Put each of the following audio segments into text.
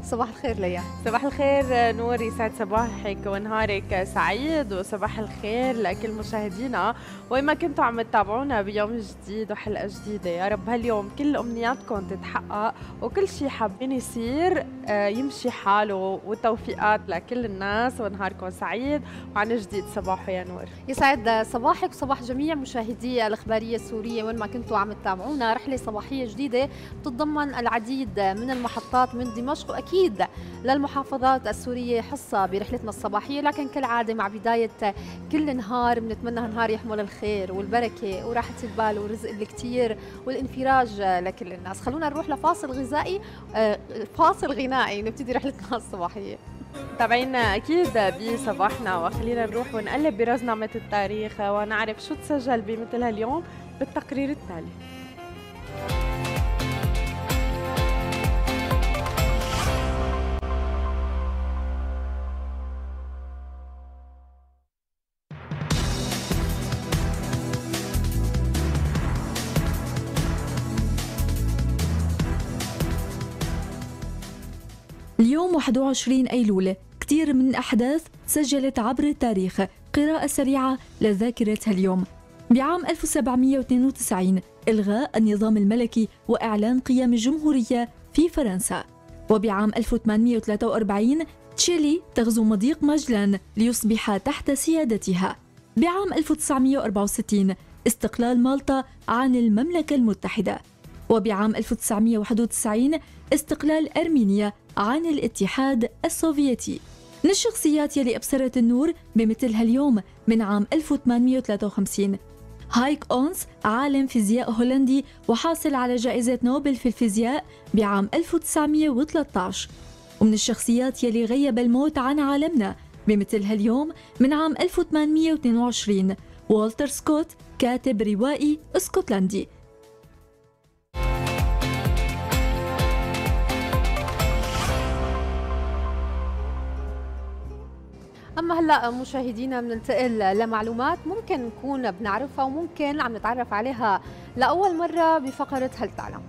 صباح الخير ليا. صباح الخير نور، يسعد صباحك ونهارك سعيد، وصباح الخير لكل مشاهدينا وين ما كنتوا عم تتابعونا بيوم جديد وحلقة جديدة. يا رب هاليوم كل أمنياتكم تتحقق وكل شيء حابين يصير يمشي حاله، والتوفيقات لكل الناس، ونهاركم سعيد وعن جديد صباحو يا نور. يسعد صباحك وصباح جميع مشاهدي الإخبارية السورية وين ما كنتوا عم تتابعونا. رحلة صباحية جديدة بتتضمن العديد من المحطات من دمشق وأكيد للمحافظات السورية حصة برحلتنا الصباحية، لكن كالعادة مع بداية كل نهار بنتمنى نهار يحمل الخير والبركة وراحة البال والرزق الكتير والانفراج لكل الناس. خلونا نروح لفاصل غذائي فاصل غنائي نبتدي رحلتنا الصباحية. تابعينا أكيد بصباحنا، وخلينا نروح ونقلب برزنامة التاريخ ونعرف شو تسجل بمثل هاليوم بالتقرير التالي. اليوم 21 أيلول، كثير من الأحداث سجلت عبر التاريخ. قراءة سريعة لذاكرة هاليوم. بعام 1792 إلغاء النظام الملكي وإعلان قيام الجمهورية في فرنسا. وبعام 1843 تشيلي تغزو مضيق ماجلان ليصبح تحت سيادتها. بعام 1964 استقلال مالطا عن المملكة المتحدة. وبعام 1991 استقلال أرمينيا عن الاتحاد السوفيتي. من الشخصيات يلي أبصرت النور بمثل هاليوم من عام 1853 هايك أونس، عالم فيزياء هولندي وحاصل على جائزة نوبل في الفيزياء بعام 1913. ومن الشخصيات يلي غيب الموت عن عالمنا بمثل هاليوم من عام 1822 والتر سكوت، كاتب روائي اسكتلندي. أما هلأ مشاهدينا بننتقل لمعلومات ممكن نكون بنعرفها وممكن عم نتعرف عليها لأول مرة بفقرة هل تعلم.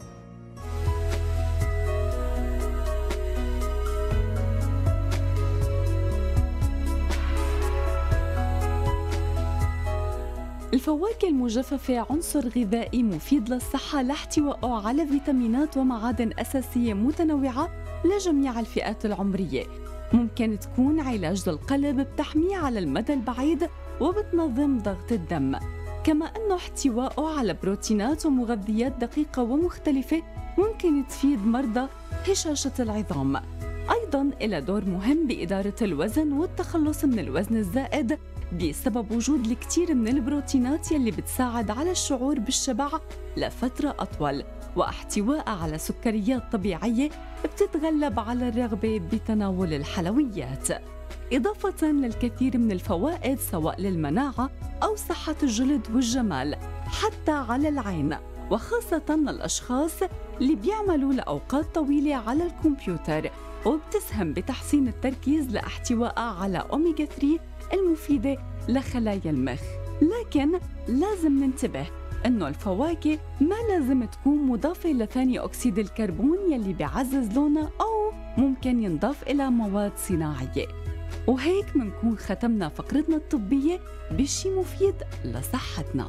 الفواكه المجففة عنصر غذائي مفيد للصحة لاحتوائه على فيتامينات ومعادن أساسية متنوعة لجميع الفئات العمرية. ممكن تكون علاج للقلب، بتحميه على المدى البعيد وبتنظم ضغط الدم. كما أنه احتوائه على بروتينات ومغذيات دقيقة ومختلفة ممكن تفيد مرضى هشاشة العظام. أيضاً إلى دور مهم بإدارة الوزن والتخلص من الوزن الزائد بسبب وجود الكثير من البروتينات يلي بتساعد على الشعور بالشبع لفترة أطول، واحتواء على سكريات طبيعية بتتغلب على الرغبة بتناول الحلويات. إضافة للكثير من الفوائد سواء للمناعة أو صحة الجلد والجمال، حتى على العين، وخاصة للأشخاص اللي بيعملوا لأوقات طويلة على الكمبيوتر. وبتسهم بتحسين التركيز لاحتوائها على أوميغا 3 المفيدة لخلايا المخ. لكن لازم ننتبه إنه الفواكه ما لازم تكون مضافة لثاني أكسيد الكربون يلي بيعزز لونها أو ممكن ينضاف إلى مواد صناعية. وهيك منكون ختمنا فقرتنا الطبية بشي مفيد لصحتنا.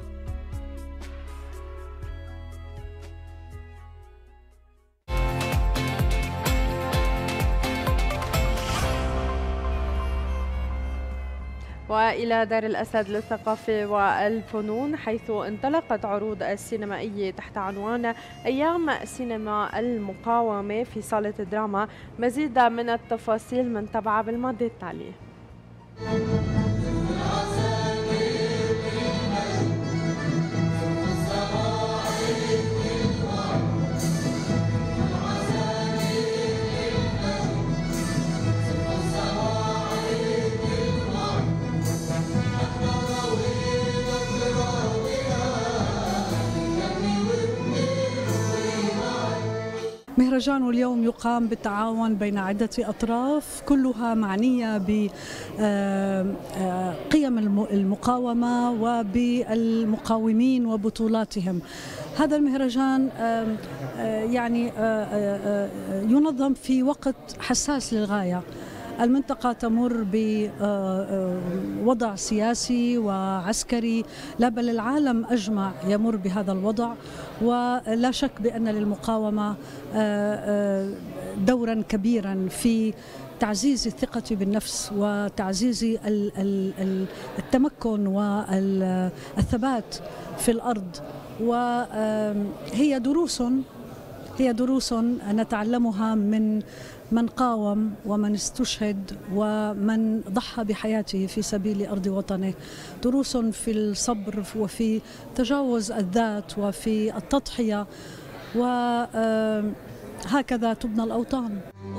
وإلى دار الأسد للثقافة والفنون، حيث انطلقت عروض السينمائية تحت عنوان أيام سينما المقاومة في صالة الدراما. مزيد من التفاصيل من تبع بالمادة التالية. مهرجان اليوم يقام بالتعاون بين عدة أطراف كلها معنية بقيم المقاومة وبالمقاومين وبطولاتهم. هذا المهرجان يعني ينظم في وقت حساس للغاية. المنطقة تمر بوضع سياسي وعسكري، لا بل العالم أجمع يمر بهذا الوضع، ولا شك بأن للمقاومة دورا كبيرا في تعزيز الثقة بالنفس وتعزيز التمكن والثبات في الأرض. وهي دروس نتعلمها من قاوم ومن استشهد ومن ضحى بحياته في سبيل أرض وطنه، دروس في الصبر وفي تجاوز الذات وفي التضحية، وهكذا تبنى الأوطان.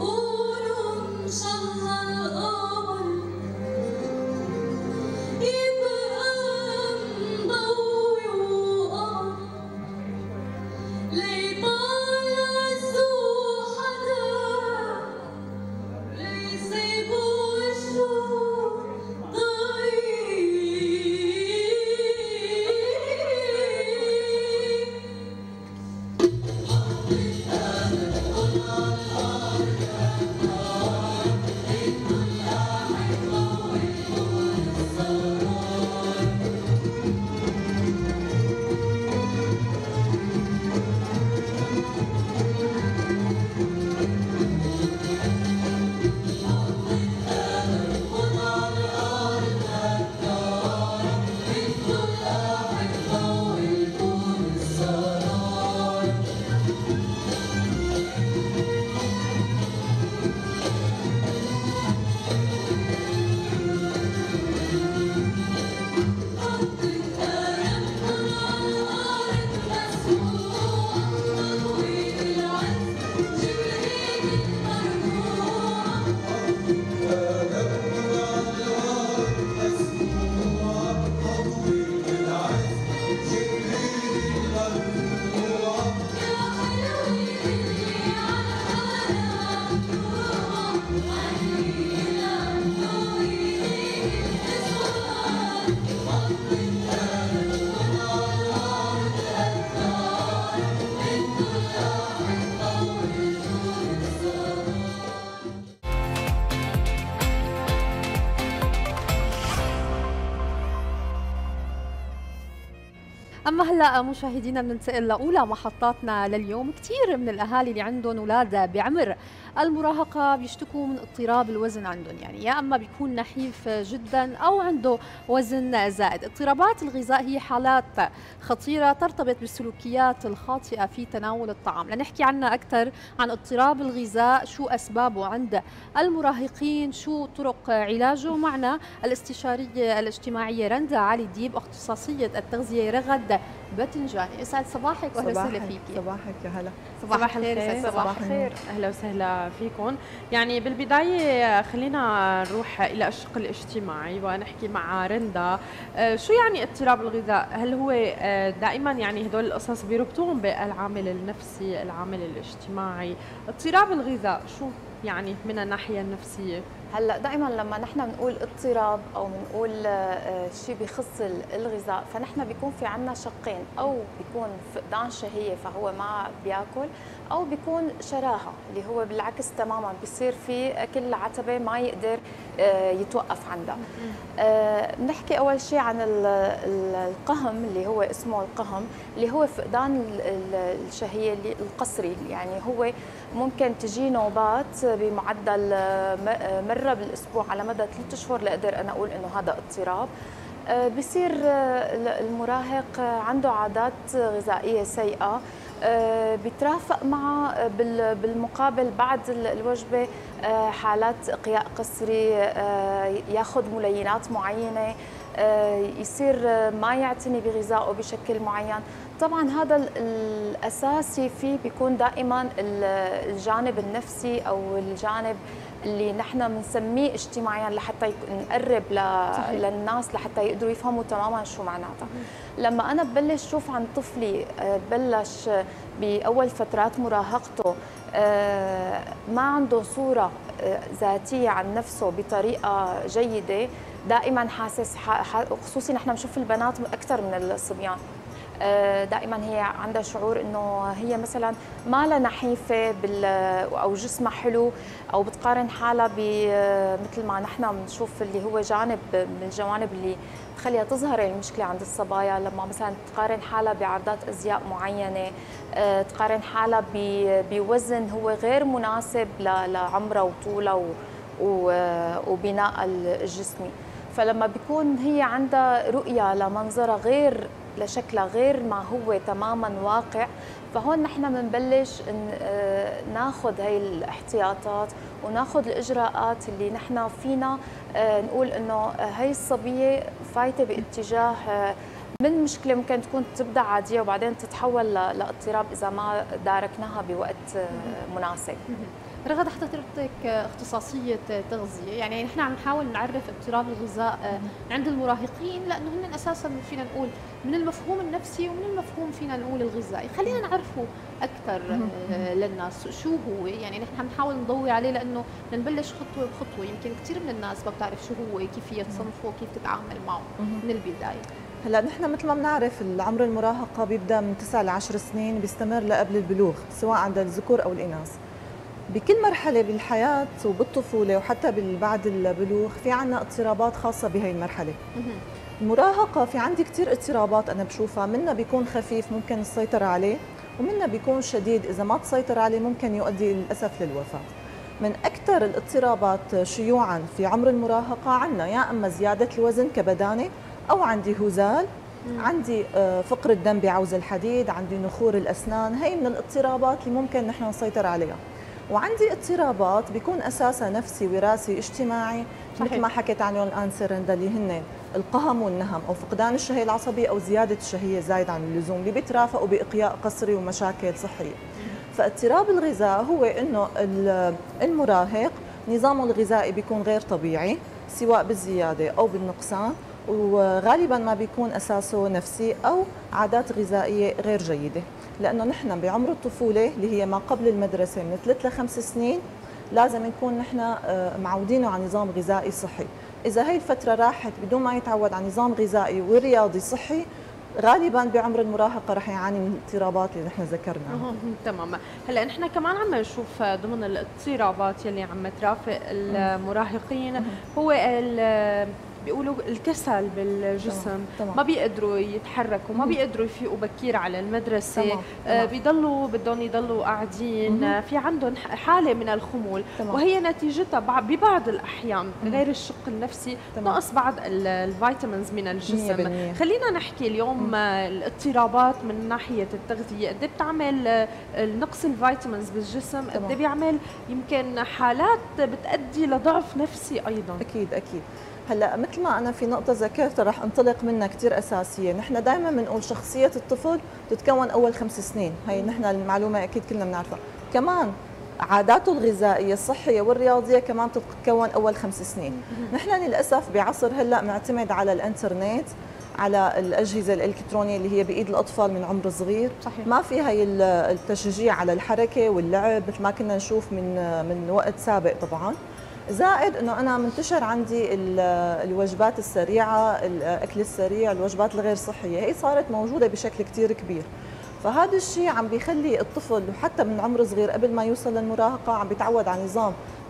أما هلا مشاهدينا بننتقل لأولى محطاتنا لليوم. كثير من الأهالي اللي عندهم أولاد بعمر المراهقة بيشتكوا من اضطراب الوزن عندهم، يعني يا أما بيكون نحيف جدا أو عنده وزن زائد. اضطرابات الغذاء هي حالات خطيرة ترتبط بالسلوكيات الخاطئة في تناول الطعام. لنحكي عنها أكثر عن اضطراب الغذاء، شو أسبابه عند المراهقين، شو طرق علاجه، معنا الاستشارية الاجتماعية رندا علي ديب، اختصاصية التغذية رغد بتنجاني. يسعد صباحك واهلا وسهلا فيكي. صباحك يا هلا. صباح الخير. صباح الخير، اهلا وسهلا فيكم. يعني بالبدايه خلينا نروح الى الشق الاجتماعي ونحكي مع رندا. شو يعني اضطراب الغذاء؟ هل هو دائما يعني هدول القصص بيربطوهم بالعامل النفسي، العامل الاجتماعي؟ اضطراب الغذاء شو يعني من الناحيه النفسيه؟ هلا دائما لما نحن بنقول اضطراب او بنقول شيء بخص الغذاء، فنحن بيكون في عنا شقين، او بيكون فقدان شهيه فهو ما بياكل، او بيكون شراهه اللي هو بالعكس تماما بيصير في اكل عتبه ما يقدر يتوقف عندها. بنحكي اول شيء عن القهم اللي هو اسمه القهم، اللي هو فقدان الشهيه القسري. يعني هو ممكن تجي نوبات بمعدل مرة بالأسبوع على مدى 3 أشهر لأقدر أنا أقول إنه هذا اضطراب. بصير المراهق عنده عادات غذائية سيئة، بيترافق مع بالمقابل بعد الوجبة حالات إقياء قسري، ياخذ ملينات معينة، يصير ما يعتني بغذائه بشكل معين. طبعا هذا الأساسي فيه بيكون دائما الجانب النفسي أو الجانب اللي نحن بنسميه اجتماعيا لحتى نقرب للناس لحتى يقدروا يفهموا تماما شو معناتها. لما انا ببلش شوف عن طفلي بلش باول فترات مراهقته ما عنده صورة ذاتية عن نفسه بطريقة جيدة، دائما حاسس خصوصي نحن بنشوف البنات أكثر من الصبيان، دائما هي عندها شعور انه هي مثلا ما لها نحيفه او جسمها حلو، او بتقارن حالها مثل ما نحن بنشوف اللي هو جانب من الجوانب اللي تخليها تظهر المشكله عند الصبايا، لما مثلا تقارن حالها بعرضات ازياء معينه، تقارن حالها بوزن هو غير مناسب لعمرها وطولها وبناء الجسمي. فلما بيكون هي عندها رؤيه لمنظرها غير لشكلها غير ما هو تماما واقع، فهون نحن بنبلش ناخذ هاي الاحتياطات وناخذ الاجراءات اللي نحن فينا نقول انه هاي الصبيه فايته باتجاه من مشكله ممكن تكون تبدا عاديه وبعدين تتحول لاضطراب اذا ما داركناها بوقت مناسب. رغد حضرتك اختصاصية تغذية، يعني نحن عم نحاول نعرف اضطراب الغذاء عند المراهقين لأنه هن أساساً فينا نقول من المفهوم النفسي ومن المفهوم فينا نقول الغذائي، خلينا نعرفه أكثر للناس شو هو، يعني نحن عم نحاول نضوي عليه لأنه نبلش خطوة بخطوة، يمكن كثير من الناس ما بتعرف شو هو، كيف تصنفه، كيف تتعامل معه من البداية. هلا نحن مثل ما بنعرف العمر المراهقة بيبدأ من 9 ل 10 سنين، بيستمر لقبل البلوغ سواء عند الذكور أو الإناث. بكل مرحلة بالحياة وبالطفولة وحتى بعد البلوغ في عنا اضطرابات خاصة بهي المرحلة. المراهقة في عندي كتير اضطرابات أنا بشوفها، منها بيكون خفيف ممكن السيطرة عليه، ومنها بيكون شديد إذا ما تسيطر عليه ممكن يؤدي للأسف للوفاة. من أكثر الاضطرابات شيوعاً في عمر المراهقة عنا يا أما زيادة الوزن كبدانة، أو عندي هزال، عندي فقر الدم بعوز الحديد، عندي نخور الأسنان. هي من الاضطرابات اللي ممكن نحن نسيطر عليها. وعندي اضطرابات بيكون اساسها نفسي وراثي اجتماعي، مثل ما حكيت عنهم الان سرندا، اللي هن القهم والنهم او فقدان الشهيه العصبيه او زياده الشهيه زايد عن اللزوم، اللي بيترافقوا باقياء قسري ومشاكل صحيه. فاضطراب الغذاء هو انه المراهق نظامه الغذائي بيكون غير طبيعي سواء بالزياده او بالنقصان، وغالبا ما بيكون اساسه نفسي او عادات غذائيه غير جيده، لانه نحن بعمر الطفوله اللي هي ما قبل المدرسه من 3 ل 5 سنين لازم نكون نحن معودينه على نظام غذائي صحي. اذا هي الفتره راحت بدون ما يتعود على نظام غذائي ورياضي صحي، غالبا بعمر المراهقه رح يعاني من الاضطرابات اللي نحن ذكرناها. تماما. هلا نحن كمان عم نشوف ضمن الاضطرابات يلي عم ترافق المراهقين هو بيقولوا الكسل بالجسم، ما بيقدروا يتحركوا، ما بيقدروا يفيقوا بكير على المدرسة، بيضلوا بدهم يضلوا قاعدين، في عندهم حالة من الخمول، وهي نتيجتها ببعض الأحيان غير الشق النفسي نقص بعض الفيتامينز من الجسم. خلينا نحكي اليوم الاضطرابات من ناحية التغذية، قد بتعمل نقص الفيتامينز بالجسم، قد بيعمل يمكن حالات بتؤدي لضعف نفسي أيضا. أكيد أكيد. هلا مثل ما انا في نقطه ذكرتها رح انطلق منها كثير اساسيه، نحن دائما بنقول شخصيه الطفل تتكون اول 5 سنين، هي نحن المعلومه اكيد كلنا بنعرفها. كمان عاداته الغذائيه الصحيه والرياضيه كمان تتكون اول 5 سنين. نحن للاسف بعصر هلا معتمد على الانترنت، على الاجهزه الالكترونيه اللي هي بايد الاطفال من عمر صغير. صحيح. ما في هي التشجيع على الحركه واللعب مثل ما كنا نشوف من وقت سابق طبعا. زائد انه انا منتشر عندي الوجبات السريعه، الاكل السريع، الوجبات الغير صحيه، هي صارت موجوده بشكل كثير كبير. فهذا الشيء عم بيخلي الطفل وحتى من عمر صغير قبل ما يوصل للمراهقه عم بيتعود على نظام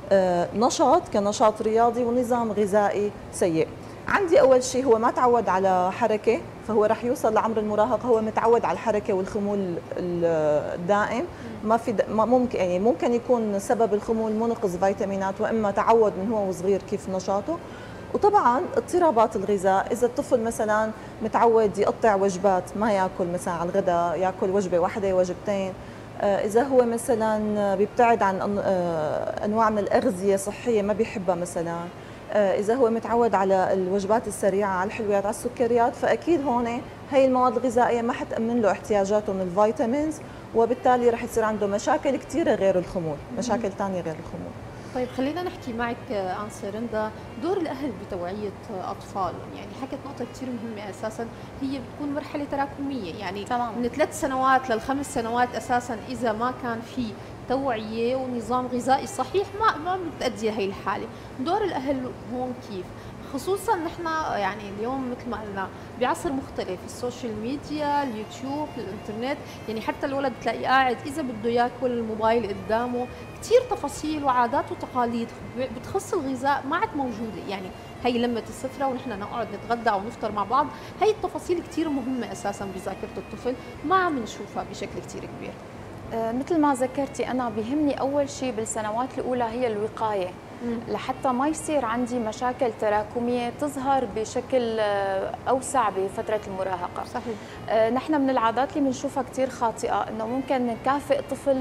نشاط كنشاط رياضي ونظام غذائي سيء. عندي اول شيء هو ما تعود على حركه، فهو رح يوصل لعمر المراهقه هو متعود على الحركه والخمول الدائم، ما في ممكن يعني ممكن يكون سبب الخمول منقص فيتامينات، واما تعود من هو وصغير كيف نشاطه. وطبعا اضطرابات الغذاء، اذا الطفل مثلا متعود يقطع وجبات، ما ياكل مثلا على الغداء ياكل وجبه واحده وجبتين، اذا هو مثلا بيبتعد عن انواع من الاغذيه الصحيه ما بيحبها مثلا، إذا هو متعود على الوجبات السريعة، على الحلويات، على السكريات، فأكيد هون هي المواد الغذائية ما حتأمن له احتياجاته من الفيتامينز، وبالتالي رح يصير عنده مشاكل كثيرة غير الخمول، مشاكل ثانية غير الخمول. طيب خلينا نحكي معك عن سرندا، دور الأهل بتوعية أطفالهم، يعني حكت نقطة كثير مهمة أساسا، هي بتكون مرحلة تراكمية، يعني من 3 سنوات ل5 سنوات أساسا إذا ما كان في توعيه ونظام غذائي صحيح ما بتأدي هي الحاله. دور الاهل هون كيف؟ خصوصا نحن يعني اليوم مثل ما قلنا بعصر مختلف، السوشيال ميديا، اليوتيوب، الانترنت، يعني حتى الولد تلاقيه قاعد اذا بده ياكل الموبايل قدامه، كثير تفاصيل وعادات وتقاليد بتخص الغذاء ما عاد موجوده. يعني هي لمة السفرة ونحن نقعد نتغدى او نفطر مع بعض، هي التفاصيل كثير مهمه اساسا بذاكره الطفل، ما عم نشوفها بشكل كثير كبير. مثل ما ذكرتي أنا بيهمني أول شيء بالسنوات الأولى هي الوقاية، لحتى ما يصير عندي مشاكل تراكمية تظهر بشكل أوسع بفترة المراهقة. صحيح. نحن من العادات اللي بنشوفها كثير خاطئة إنه ممكن نكافئ طفل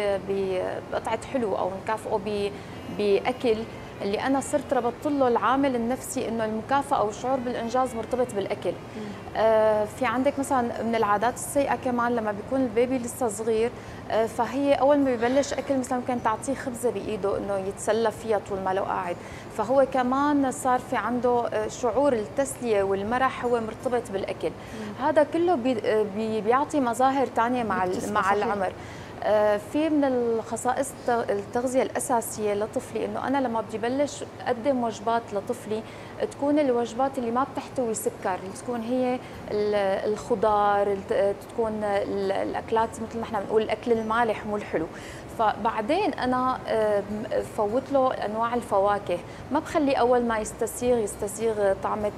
بقطعة حلو أو نكافئه بأكل اللي أنا صرت ربطت له العامل النفسي إنه المكافأة والشعور بالإنجاز مرتبط بالأكل. في عندك مثلا من العادات السيئة كمان لما بيكون البيبي لسه صغير، فهي أول ما ببلش أكل مثلا ممكن تعطيه خبزة بإيده إنه يتسلى فيها طول ما لو قاعد، فهو كمان صار في عنده شعور التسلية والمرح هو مرتبط بالأكل. هذا كله بيعطي مظاهر ثانية مع العمر. في من الخصائص التغذية الأساسية لطفلي إنه أنا لما بدي بلش أقدم وجبات لطفلي تكون الوجبات اللي ما بتحتوي سكر، اللي تكون هي الخضار، تكون الأكلات مثل ما احنا بنقول الأكل المالح مو الحلو. فبعدين أنا فوت له أنواع الفواكه، ما بخلي أول ما يستسيغ طعمة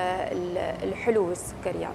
الحلو والسكريات.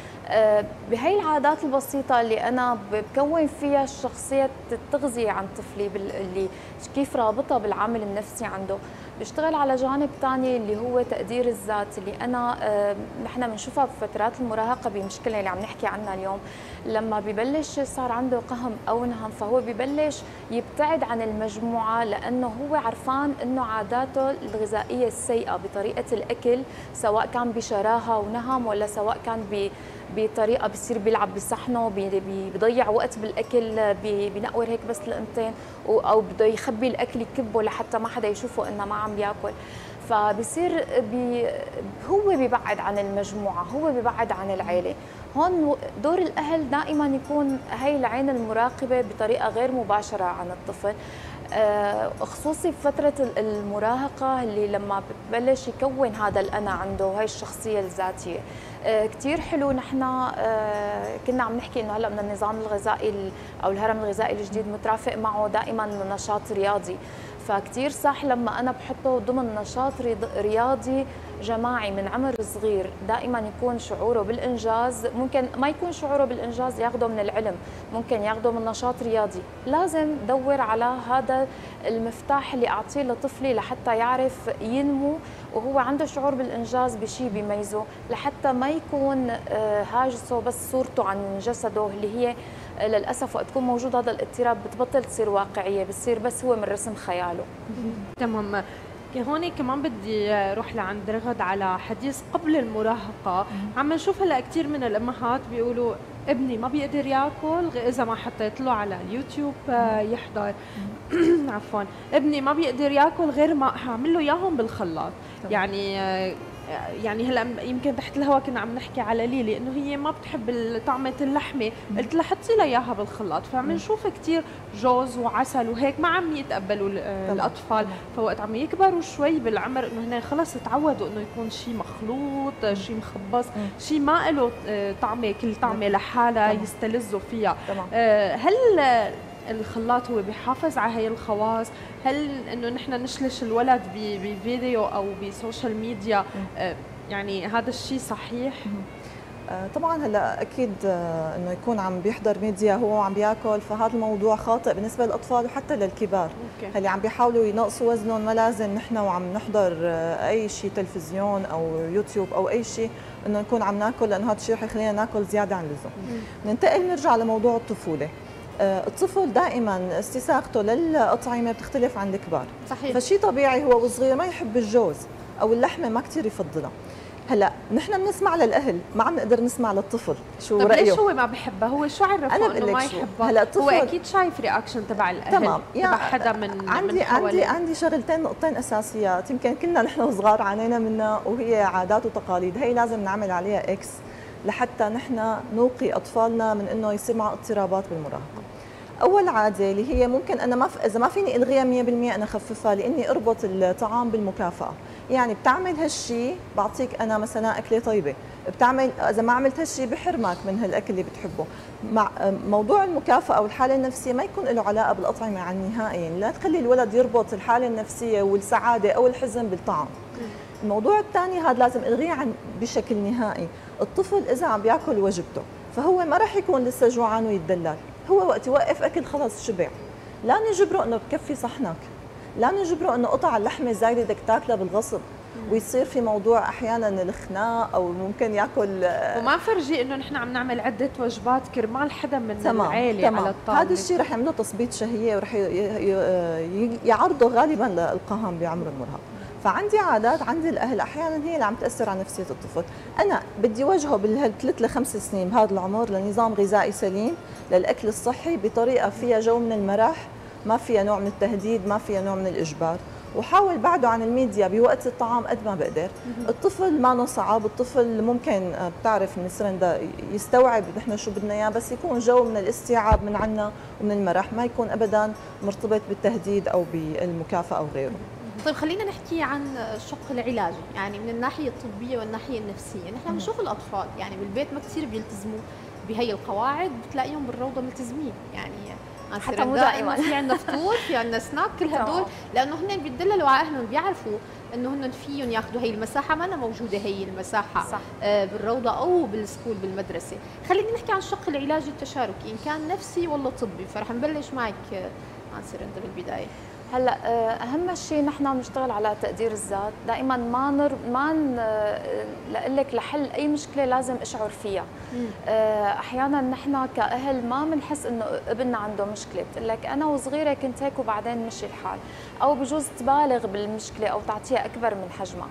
بهي العادات البسيطة اللي أنا بكون فيها شخصية التغذية عن طفلي اللي كيف رابطها بالعامل النفسي عنده. بشتغل على جانب ثاني اللي هو تقدير الذات، اللي أنا نحن بنشوفها بفترات المراهقة بمشكلة اللي عم نحكي عنها اليوم. لما ببلش صار عنده قهم أو نهم فهو ببلش يبتعد عن المجموعة، لأنه هو عرفان أنه عاداته الغذائية السيئة بطريقة الأكل سواء كان بشراهة ونهم ولا سواء كان بطريقه بصير بيلعب بصحنه، بيضيع وقت بالاكل، بينقور هيك بس لقمتين او بده يخبي الاكل يكبه لحتى ما حدا يشوفه انه ما عم بياكل. فبصير هو بيبعد عن المجموعه، هو بيبعد عن العيله. هون دور الاهل دائما يكون هي العين المراقبه بطريقه غير مباشره عن الطفل، خصوصي بفترة المراهقة اللي لما بتبلش يكون هذا الأنا عنده وهي الشخصية الذاتية. كتير حلو. نحن كنا عم نحكي إنه هلأ من النظام الغذائي أو الهرم الغذائي الجديد مترافق معه دائما نشاط رياضي، فكتير صح لما أنا بحطه ضمن نشاط رياضي جماعي من عمر صغير دائما يكون شعوره بالإنجاز. ممكن ما يكون شعوره بالإنجاز ياخده من العلم، ممكن ياخده من نشاط رياضي. لازم دور على هذا المفتاح اللي أعطيه لطفلي لحتى يعرف ينمو وهو عنده شعور بالإنجاز بشيء بيميزه، لحتى ما يكون هاجسه بس صورته عن جسده اللي هي للأسف وقت تكون موجود هذا الاضطراب بتبطل تصير واقعية، بتصير بس هو من رسم خياله. تمام. هون كمان بدي اروح لعند رغد على حديث قبل المراهقه. عم نشوف هلا كثير من الامهات بيقولوا ابني ما بيقدر ياكل اذا ما حطيت له على اليوتيوب يحضر عفوا، ابني ما بيقدر ياكل غير ما هعمل له اياهم بالخلاط. يعني هلا يمكن تحت الهواء كنا عم نحكي على ليلي انه هي ما بتحب طعمه اللحمه، قلت لها حطي لها اياها بالخلاط، فعم نشوف كثير جوز وعسل وهيك ما عم يتقبلوا الاطفال. فوقت عم يكبروا شوي بالعمر انه هن خلص تعودوا انه يكون شيء مخلوط، شيء مخبص، شيء ما له طعمه، كل طعمه لحالها يستلذوا فيها. هل الخلاط هو بيحافظ على هي الخواص؟ هل انه نحن نشلش الولد بفيديو او بسوشيال ميديا يعني هذا الشيء صحيح؟ طبعا هلا اكيد انه يكون عم بيحضر ميديا هو عم بياكل، فهذا الموضوع خاطئ بالنسبه للاطفال وحتى للكبار. اللي عم بيحاولوا ينقصوا وزنهم ما لازم نحن وعم نحضر اي شيء تلفزيون او يوتيوب او اي شيء انه نكون عم ناكل، لانه هذا الشيء رح يخلينا ناكل زياده عن اللزوم. ننتقل نرجع لموضوع الطفوله. الطفل دائما استساغته للأطعمة بتختلف عن الكبار. صحيح. فشي طبيعي هو وصغير ما يحب الجوز أو اللحمة ما كتير يفضلها. هلا نحن بنسمع للاهل، ما عم نقدر نسمع للطفل شو طب رايه. ليش هو ما بحبها؟ هو شو عرفه انه ما يحبها؟ هلا هو اكيد شايف رياكشن تبع الاهل. تمام. تبع حدا من عندي شغلتين نقطتين اساسيات يمكن كلنا نحن وصغار عانينا منها، وهي عادات وتقاليد. هي لازم نعمل عليها اكس لحتى نحن نوقي اطفالنا من انه يصير مع اضطرابات بالمراهقه. اول عاده اللي هي ممكن انا اذا ما فيني الغيها 100% انا اخففها، لاني اربط الطعام بالمكافاه. يعني بتعمل هالشيء بعطيك انا مثلا اكله طيبه، بتعمل اذا ما عملت هالشيء بحرمك من هالاكل اللي بتحبه. مع موضوع المكافاه والحاله النفسيه ما يكون له علاقه بالاطعمه عن نهائيا، لا تخلي الولد يربط الحاله النفسيه والسعاده او الحزن بالطعام. الموضوع الثاني هذا لازم الغيه عن بشكل نهائي. الطفل اذا عم بياكل وجبته فهو ما راح يكون لسه جوعان ويتدلل، هو وقت يوقف اكل خلص شبع. لا نجبره انه بكفي صحنك، لا نجبره انه قطع اللحمه الزايده بدك تاكلها بالغصب، ويصير في موضوع احيانا الخناق او ممكن ياكل. وما فرجي انه نحن عم نعمل عده وجبات كرمال حدا من العائله على الطاوله. هذا الشيء رح يعمله تثبيط شهيه ورح يعرضه غالبا للقهام بعمر المراهق. فعندي عادات عند الاهل احيانا هي اللي عم تاثر على نفسيه الطفل. انا بدي وجهه بال3 ل5 سنين بهذا العمر لنظام غذائي سليم، للاكل الصحي بطريقه فيها جو من المرح، ما فيها نوع من التهديد، ما فيها نوع من الاجبار. وحاول بعده عن الميديا بوقت الطعام قد ما بقدر. الطفل ما صعب، الطفل ممكن بتعرف من السرندا يستوعب نحن شو بدنا اياه، بس يكون جو من الاستيعاب من عنا ومن المرح، ما يكون ابدا مرتبط بالتهديد او بالمكافاه او غيره. طيب خلينا نحكي عن الشق العلاجي، يعني من الناحيه الطبيه والناحيه النفسيه. نحن بنشوف الاطفال يعني بالبيت ما كثير بيلتزموا بهي القواعد، بتلاقيهم بالروضه ملتزمين، يعني حتى مو دائما في عندنا فطور، في عندنا سناك، كل هدول لانه هن بيدللوا على اهلهم، بيعرفوا انه هن فيهم ياخذوا هي المساحه، ما أنا موجوده هي المساحه صح. بالروضه او بالسكول بالمدرسه. خلينا نحكي عن الشق العلاجي التشاركي ان كان نفسي ولا طبي، فرح نبلش معك ناصر انت بالبدايه. هلا اهم شيء نحن بنشتغل على تقدير الذات، دائما ما لقلك لحل اي مشكله لازم اشعر فيها. احيانا نحن كاهل ما بنحس انه ابننا عنده مشكله، بتقول لك انا وصغيره كنت هيك وبعدين مشي الحال، او بجوز تبالغ بالمشكله او تعطيها اكبر من حجمها.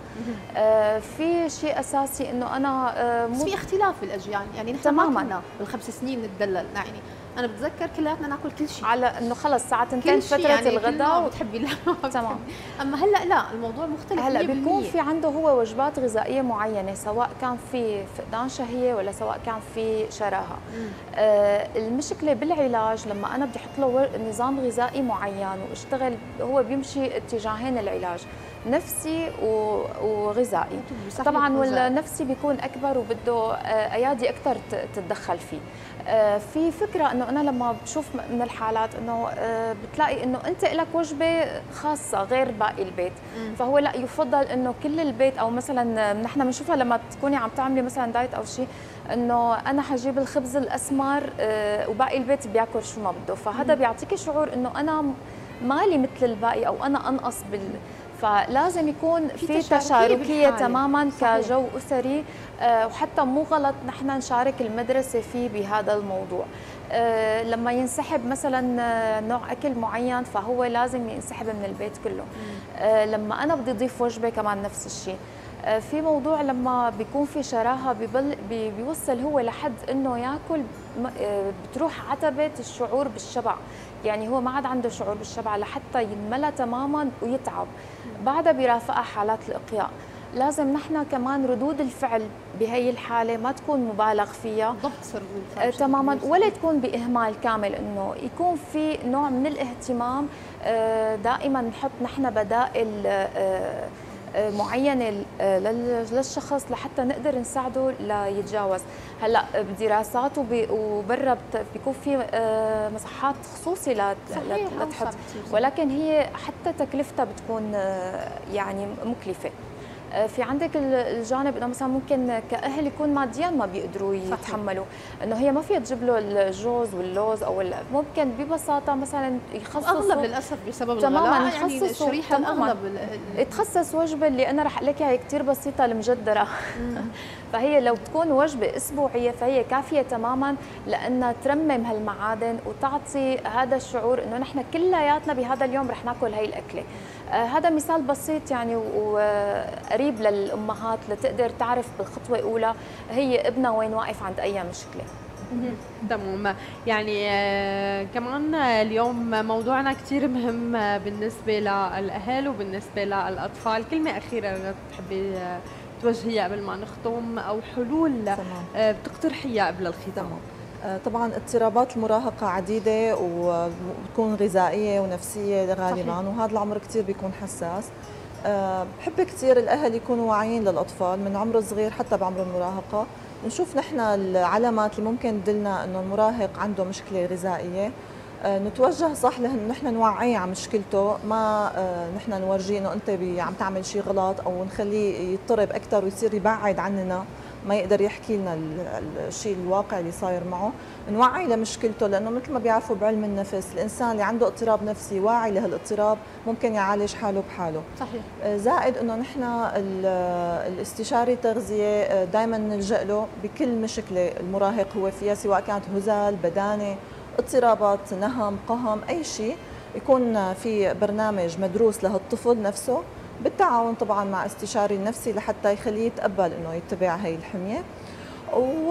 في شيء اساسي انه انا بس في اختلاف بالاجيال، يعني نحن تماما ما كنا بال5 سنين نتدلل، يعني انا بتذكر كلياتنا ناكل كل شيء على انه خلص الساعه 2 فتره يعني الغداء وتحبي اللحمه تمام. اما هلا لا، الموضوع مختلف. هلا بيكون في عنده هو وجبات غذائيه معينه، سواء كان في فقدان شهيه ولا سواء كان في شراهه. المشكله بالعلاج لما انا بدي احط له نظام غذائي معين واشتغل، هو بيمشي اتجاهين العلاج، نفسي وغذائي. طبعا والنفسي بيكون اكبر وبده ايادي اكثر تتدخل فيه. في فكره انه انا لما بشوف من الحالات انه بتلاقي انه انت لك وجبه خاصه غير باقي البيت، فهو لا يفضل انه كل البيت، او مثلا نحن بنشوفها لما تكوني عم تعملي مثلا دايت او شيء، انه انا حجيب الخبز الاسمر وباقي البيت بياكل شو ما بده، فهذا بيعطيكي شعور انه انا مالي مثل الباقي او انا انقص فلازم يكون في تشاركيه تماما كجو اسري. وحتى مو غلط نحن نشارك المدرسه فيه بهذا الموضوع. لما ينسحب مثلا نوع اكل معين فهو لازم ينسحب من البيت كله. لما انا بدي اضيف وجبه كمان نفس الشيء. في موضوع لما بيكون في شراهه بيوصل هو لحد انه ياكل، بتروح عتبه الشعور بالشبع، يعني هو ما عاد عنده شعور بالشبع لحتى ينملى تماما ويتعب، بعدها بيرافقها حالات الاقياء. لازم نحن كمان ردود الفعل بهي الحاله ما تكون مبالغ فيها، ضبط ردود الفعل تماما، ولا تكون باهمال كامل، انه يكون في نوع من الاهتمام. دائما نحط نحن بدائل معينه للشخص لحتى نقدر نساعده ليتجاوز. هلا بدراسات وبرا بيكون في مصحات خصوصي لتحط، ولكن هي حتى تكلفتها بتكون يعني مكلفه. في عندك الجانب انه مثلا ممكن كاهل يكون ماديا ما بيقدروا يتحملوا، انه هي ما فيها تجيب له الجوز واللوز او ممكن ببساطه مثلا يخصصوا، اغلب للاسف بسبب الغلاء يعني الشريحه الاغلب يتخصص وجبه اللي انا رح لك هي كثير بسيطه المجدره. فهي لو بتكون وجبه اسبوعيه فهي كافيه تماما لانها ترمم هالمعادن وتعطي هذا الشعور انه نحن كلياتنا بهذا اليوم رح ناكل هي الاكله. هذا مثال بسيط يعني وقريب للامهات لتقدر تعرف بالخطوه الاولى هي ابنها وين واقف عند اي مشكله. تمام. يعني كمان اليوم موضوعنا كثير مهم بالنسبه للاهل وبالنسبه للاطفال. كلمه اخيره بتحبي توجهيها قبل ما نختم، او حلول بتقترحيها قبل الختام؟ طبعا اضطرابات المراهقة عديدة وبتكون غذائية ونفسية غالبا، وهذا العمر كثير بيكون حساس. بحب كثير الأهل يكونوا واعيين للأطفال من عمر صغير حتى بعمر المراهقة، نشوف نحن العلامات اللي ممكن تدلنا انه المراهق عنده مشكله غذائيه، نتوجه صح نحن نوعيه على مشكلته، ما نحن نورجيه انه انت عم تعمل شيء غلط او نخليه يضطرب اكثر ويصير يبعد عننا، ما يقدر يحكي لنا الشيء الواقع اللي صاير معه، نوعي لمشكلته، لانه مثل ما بيعرفوا بعلم النفس الانسان اللي عنده اضطراب نفسي واعي لهالاضطراب ممكن يعالج حاله بحاله. صحيح. زائد انه نحن الاستشاري التغذيه دائما نلجا له بكل مشكله المراهق هو فيها، سواء كانت هزال، بدانه، اضطرابات نهم، قهم، اي شيء، يكون في برنامج مدروس لهالطفل نفسه بالتعاون طبعا مع استشاري النفسي لحتى يخليه يتقبل انه يتبع هي الحميه. و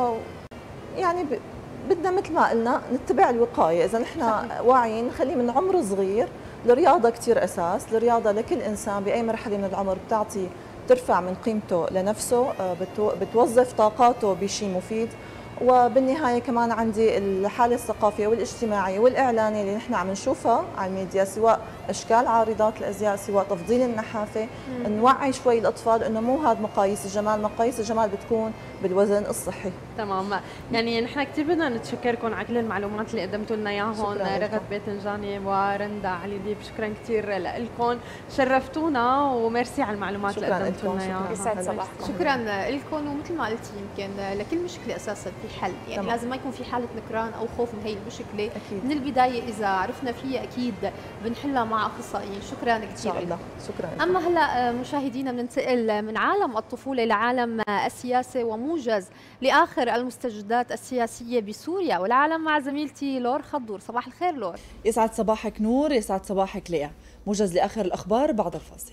يعني بدنا مثل ما قلنا نتبع الوقايه، اذا نحن واعيين نخليه من عمر صغير. الرياضه كثير اساس، الرياضه لكل انسان باي مرحله من العمر بترفع من قيمته لنفسه، بتوظف طاقاته بشيء مفيد. وبالنهايه كمان عندي الحاله الثقافيه والاجتماعيه والاعلانيه اللي نحن عم نشوفها على الميديا، سواء اشكال عارضات الازياء، سواء تفضيل النحافه، نوعي شوي الاطفال انه مو هذا مقاييس الجمال، مقاييس الجمال بتكون بالوزن الصحي. تمام. يعني نحن كثير بدنا نتشكركم على كل المعلومات اللي قدمتوا لنا اياهم، رغد باذنجاني ورندا علي ديب، شكرا كثير لكم، شرفتونا وميرسي على المعلومات اللي قدمتوا لنا اياها. يسعد صباحكم. شكرا لكم. ومثل ما قلتي يمكن لكل مشكله اساسا في حل، يعني طبعا. لازم ما يكون في حاله نكران او خوف من هي المشكله أكيد. من البدايه اذا عرفنا فيها اكيد بنحلها مع اخصائيين. شكرا كثير. ان شاء الله. شكرا. اما هلا مشاهدينا بننتقل من عالم الطفوله لعالم السياسه وموجز لاخر المستجدات السياسيه بسوريا والعالم مع زميلتي لور خضور. صباح الخير لور. يسعد صباحك نور، يسعد صباحك ليا. موجز لاخر الاخبار بعد الفاصل.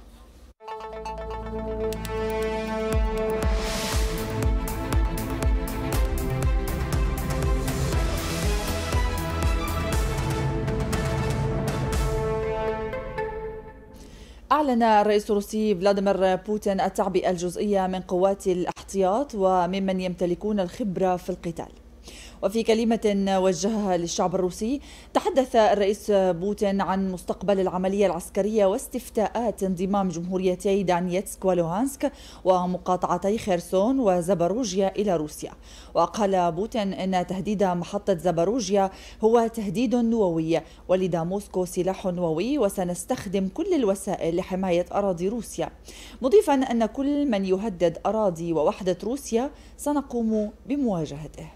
أعلن الرئيس الروسي فلاديمير بوتين التعبئة الجزئية من قوات الاحتياط وممن يمتلكون الخبرة في القتال. وفي كلمة وجهها للشعب الروسي تحدث الرئيس بوتين عن مستقبل العملية العسكرية واستفتاءات انضمام جمهوريتي دانيتسك ولوهانسك ومقاطعتي خيرسون وزاباروجيا إلى روسيا. وقال بوتين إن تهديد محطة زاباروجيا هو تهديد نووي، ولدى موسكو سلاح نووي وسنستخدم كل الوسائل لحماية أراضي روسيا، مضيفا أن كل من يهدد أراضي ووحدة روسيا سنقوم بمواجهته.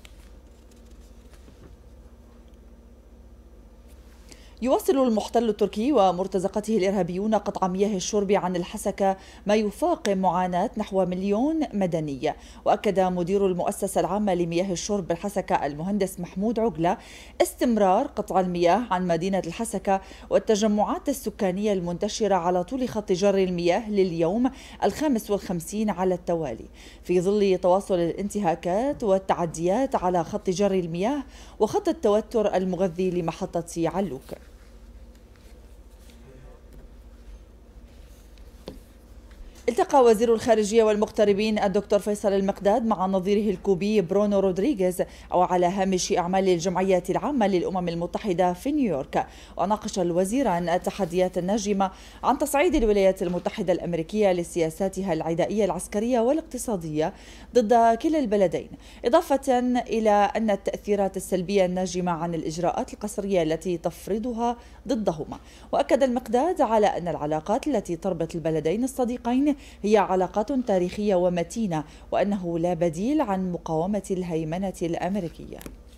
يواصل المحتل التركي ومرتزقته الإرهابيون قطع مياه الشرب عن الحسكة، ما يفاقم معاناة نحو 1,000,000 مدني. وأكد مدير المؤسسة العامة لمياه الشرب بالحسكة المهندس محمود عقلة استمرار قطع المياه عن مدينة الحسكة والتجمعات السكانية المنتشرة على طول خط جر المياه لليوم 55 على التوالي، في ظل تواصل الانتهاكات والتعديات على خط جر المياه وخط التوتر المغذي لمحطة علوك. التقى وزير الخارجية والمغتربين الدكتور فيصل المقداد مع نظيره الكوبي برونو رودريغيز على هامش أعمال الجمعية العامة للأمم المتحدة في نيويورك. وناقش الوزيران التحديات الناجمة عن تصعيد الولايات المتحدة الأمريكية لسياساتها العدائية العسكرية والاقتصادية ضد كلا البلدين، إضافة إلى أن التأثيرات السلبية الناجمة عن الإجراءات القسرية التي تفرضها ضدهما. وأكد المقداد على أن العلاقات التي تربط البلدين الصديقين هي علاقات تاريخية ومتينة، وأنه لا بديل عن مقاومة الهيمنة الأمريكية.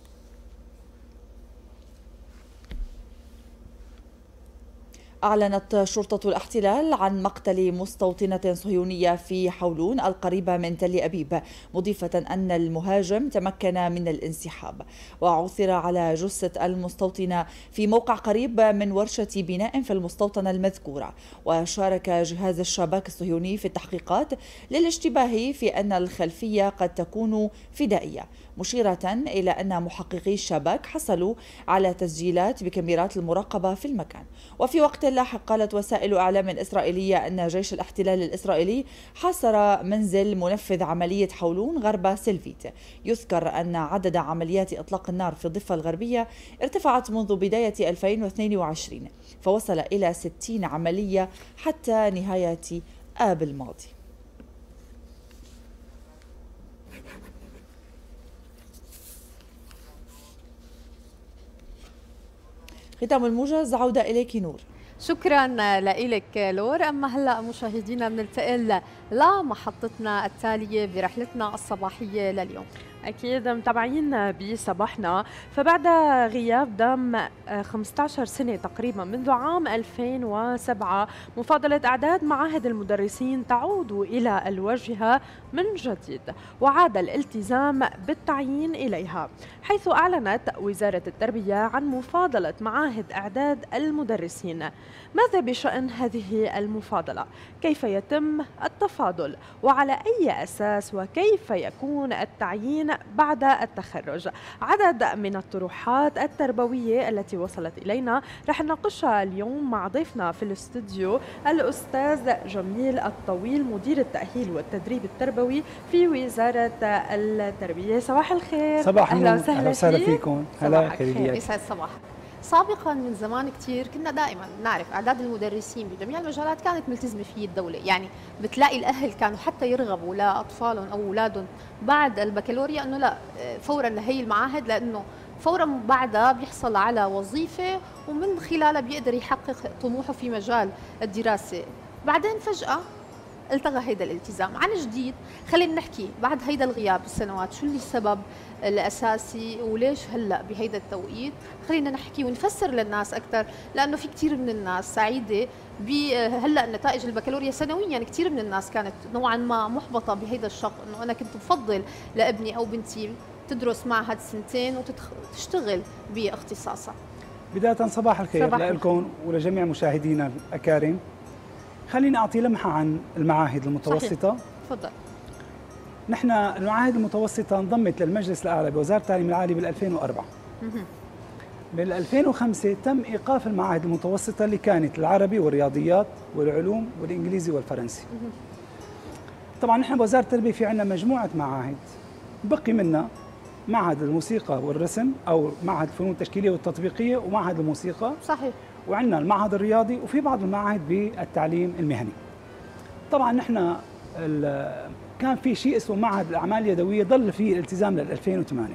أعلنت شرطة الاحتلال عن مقتل مستوطنة صهيونية في حولون القريبة من تل أبيب، مضيفة أن المهاجم تمكن من الانسحاب. وعثر على جثة المستوطنة في موقع قريب من ورشة بناء في المستوطنة المذكورة. وشارك جهاز الشباك الصهيوني في التحقيقات للاشتباه في أن الخلفية قد تكون فدائية. مشيرة إلى أن محققي الشبك حصلوا على تسجيلات بكاميرات المراقبة في المكان. وفي وقت لاحق قالت وسائل إعلام إسرائيلية أن جيش الاحتلال الإسرائيلي حاصر منزل منفذ عملية حولون غرب سلفيت. يذكر أن عدد عمليات إطلاق النار في الضفة الغربية ارتفعت منذ بداية 2022 فوصل إلى 60 عملية حتى نهاية آب الماضي. ختام الموجز، عودة إليك نور. شكرا لك لور. أما هلأ مشاهدينا بننتقل لمحطتنا التالية برحلتنا الصباحية لليوم. أكيد متابعين بصباحنا. فبعد غياب دام 15 سنة تقريبا منذ عام 2007 مفاضلة أعداد معاهد المدرسين تعود إلى الواجهة من جديد، وعاد الالتزام بالتعيين إليها، حيث أعلنت وزارة التربية عن مفاضلة معاهد أعداد المدرسين. ماذا بشأن هذه المفاضلة؟ كيف يتم التفاضل؟ وعلى أي أساس؟ وكيف يكون التعيين بعد التخرج؟ عدد من الطروحات التربوية التي وصلت إلينا رح نناقشها اليوم مع ضيفنا في الاستوديو الأستاذ جميل الطويل، مدير التأهيل والتدريب التربوي في وزارة التربية. صباح الخير. صباح أهلا النور. وسهلا فيكم. هلا خير. يسعد صباح. سابقا من زمان كثير كنا دائما نعرف اعداد المدرسين بجميع المجالات كانت ملتزمه فيه الدوله، يعني بتلاقي الاهل كانوا حتى يرغبوا لاطفالهم او اولادهم بعد البكالوريا انه لا فورا لهي المعاهد، لانه فورا بعدها بيحصل على وظيفه ومن خلالها بيقدر يحقق طموحه في مجال الدراسه. بعدين فجاه التغى هيدا الالتزام عن جديد. خلينا نحكي بعد هيدا الغياب السنوات شو اللي السبب الاساسي وليش هلا بهيدا التوقيت. خلينا نحكي ونفسر للناس اكثر، لانه في كثير من الناس سعيده بهلا نتائج البكالوريا سنويا. كثير من الناس كانت نوعا ما محبطه بهيدا الشق، انه انا كنت بفضل لابني او بنتي تدرس معهد سنتين وتشتغل باختصاصها. بدايه صباح الخير لكم ولجميع مشاهدينا الاكارم. خليني أعطي لمحة عن المعاهد المتوسطة. تفضل. نحن المعاهد المتوسطة انضمت للمجلس الأعلى بوزارة التعليم العالي بال 2004. بال 2005 تم إيقاف المعاهد المتوسطة اللي كانت العربي والرياضيات والعلوم والإنجليزي والفرنسي. طبعا نحن بوزارة التربية في عندنا مجموعة معاهد بقي منها معهد الموسيقى والرسم أو معهد الفنون التشكيلية والتطبيقية ومعهد الموسيقى. صحيح. وعندنا المعهد الرياضي وفي بعض المعاهد بالتعليم المهني. طبعا نحن كان في شيء اسمه معهد الاعمال اليدويه ضل فيه الالتزام لل 2008.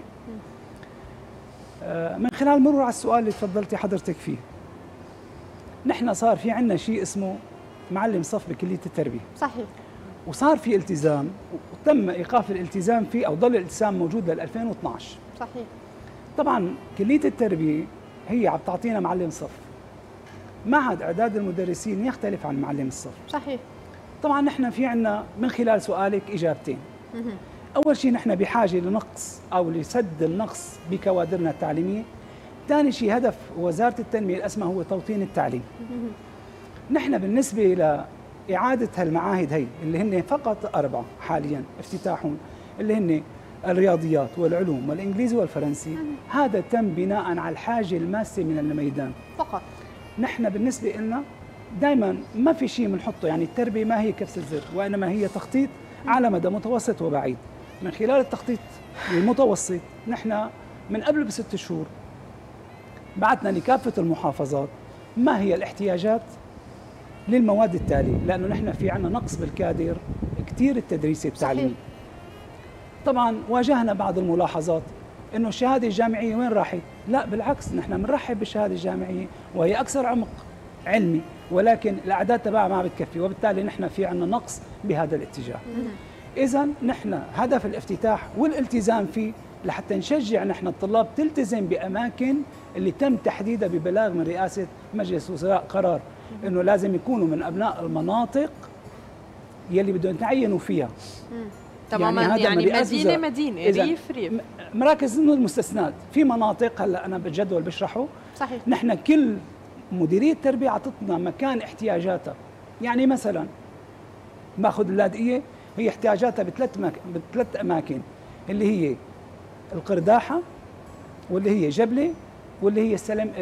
من خلال مرور على السؤال اللي تفضلتي حضرتك فيه، نحن صار في عندنا شيء اسمه معلم صف بكليه التربيه. صحيح. وصار في التزام وتم ايقاف الالتزام فيه او ضل الالتزام موجود لل 2012. صحيح. طبعا كليه التربيه هي عم تعطينا معلم صف. معهد اعداد المدرسين يختلف عن معلم الصف. صحيح. طبعا نحن في عندنا من خلال سؤالك اجابتين. اول شيء نحن بحاجه لنقص او لسد النقص بكوادرنا التعليميه. ثاني شيء هدف وزاره التنميه الاسمى هو توطين التعليم. نحن بالنسبه لاعاده هالمعاهد هي اللي هن فقط 4 حاليا افتتاحهم، اللي هن الرياضيات والعلوم والانجليزي والفرنسي، هذا تم بناء على الحاجه الماسه من الميدان فقط. نحن بالنسبة لنا دائما ما في شيء بنحطه، يعني التربية ما هي كبسة زر، وإنما هي تخطيط على مدى متوسط وبعيد. من خلال التخطيط المتوسط نحن من قبل ب6 شهور بعثنا لكافة المحافظات ما هي الاحتياجات للمواد التالية، لأنه نحن في عنا نقص بالكادر كثير التدريسي التعليمي. طبعا واجهنا بعض الملاحظات انه الشهاده الجامعيه وين راحت؟ لا بالعكس، نحن بنرحب بالشهاده الجامعيه وهي اكثر عمق علمي، ولكن الاعداد تبعها ما بتكفي، وبالتالي نحن في عندنا نقص بهذا الاتجاه. اذا نحن هدف الافتتاح والالتزام فيه لحتى نشجع نحن الطلاب تلتزم باماكن اللي تم تحديدها ببلاغ من رئاسه مجلس وزراء قرار انه لازم يكونوا من ابناء المناطق يلي بدهم يتعينوا فيها. تماما، يعني مدينه ريف مراكز انه المستثنات في مناطق. هلا انا بالجدول بشرحه. صحيح. نحن كل مديريه تربيه عطتنا مكان احتياجاتها. يعني مثلا باخذ اللاذقيه هي احتياجاتها بثلاث اماكن اللي هي القرداحه واللي هي جبله واللي هي السلم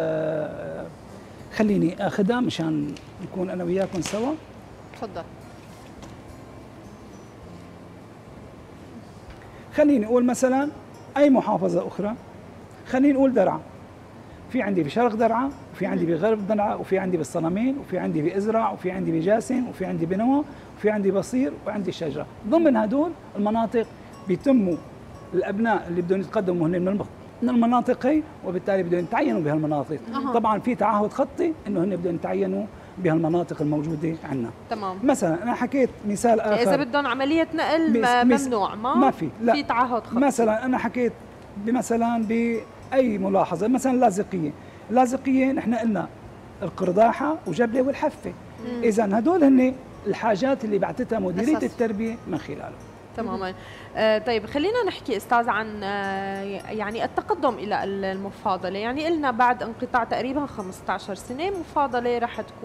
خليني اخذها مشان نكون انا وياكم سوا. تفضل. خليني اقول مثلا اي محافظه اخرى، خليني نقول درعا. في عندي بشرق درعا، وفي عندي بغرب درعا، وفي عندي بالصنمين، وفي عندي بازرع، وفي عندي بجاسم، وفي عندي بنوى، وفي عندي بصير، وعندي الشجره. ضمن هدول المناطق بيتموا الابناء اللي بدهم يتقدموا هن من المناطق هي، وبالتالي بدهم يتعينوا بهالمناطق. طبعا في تعهد خطي انه هن بدهم يتعينوا بهالمناطق الموجوده عندنا. تمام. مثلا انا حكيت مثال اخر، اذا بدهم عمليه نقل ممنوع، ما في، لا في تعهد خطي. مثلا انا حكيت مثلا باي ملاحظه، مثلا لاذقيه نحن قلنا القرداحه وجبله والحفه. اذا هدول هن الحاجات اللي بعتتها مديريه التربيه من خلاله. تماما. طيب خلينا نحكي استاذ عن يعني التقدم الى المفاضله، يعني قلنا بعد انقطاع تقريبا 15 سنه مفاضله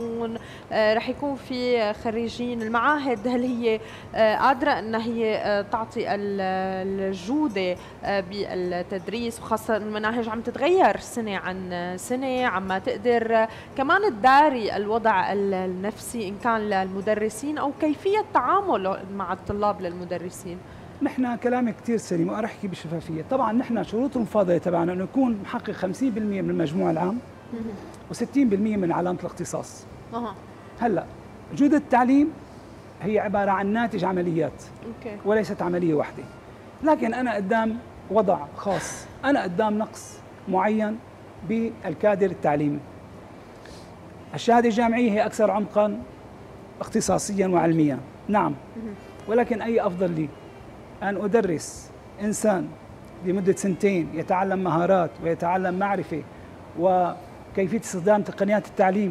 رح يكون في خريجين المعاهد. هل هي قادره ان هي تعطي الجوده بالتدريس، وخاصه المناهج عم تتغير سنه عن سنه، عم تقدر كمان تداري الوضع النفسي ان كان للمدرسين او كيفيه التعامل مع الطلاب للمدرسين؟ نحن كلامي كثير سليم وانا احكي بشفافيه. طبعا نحن شروط المفاضله تبعنا انه يكون محقق 50% من المجموع العام و60% من علامه الاختصاص. هلا جوده التعليم هي عباره عن ناتج عمليات وليست عمليه واحده، لكن انا قدام وضع خاص، انا قدام نقص معين بالكادر التعليمي. الشهاده الجامعيه هي اكثر عمقا اختصاصيا وعلميا، نعم، ولكن اي افضل لي أن أدرس إنسان لمدة 2 سنين يتعلم مهارات ويتعلم معرفة وكيفية استخدام تقنيات التعليم،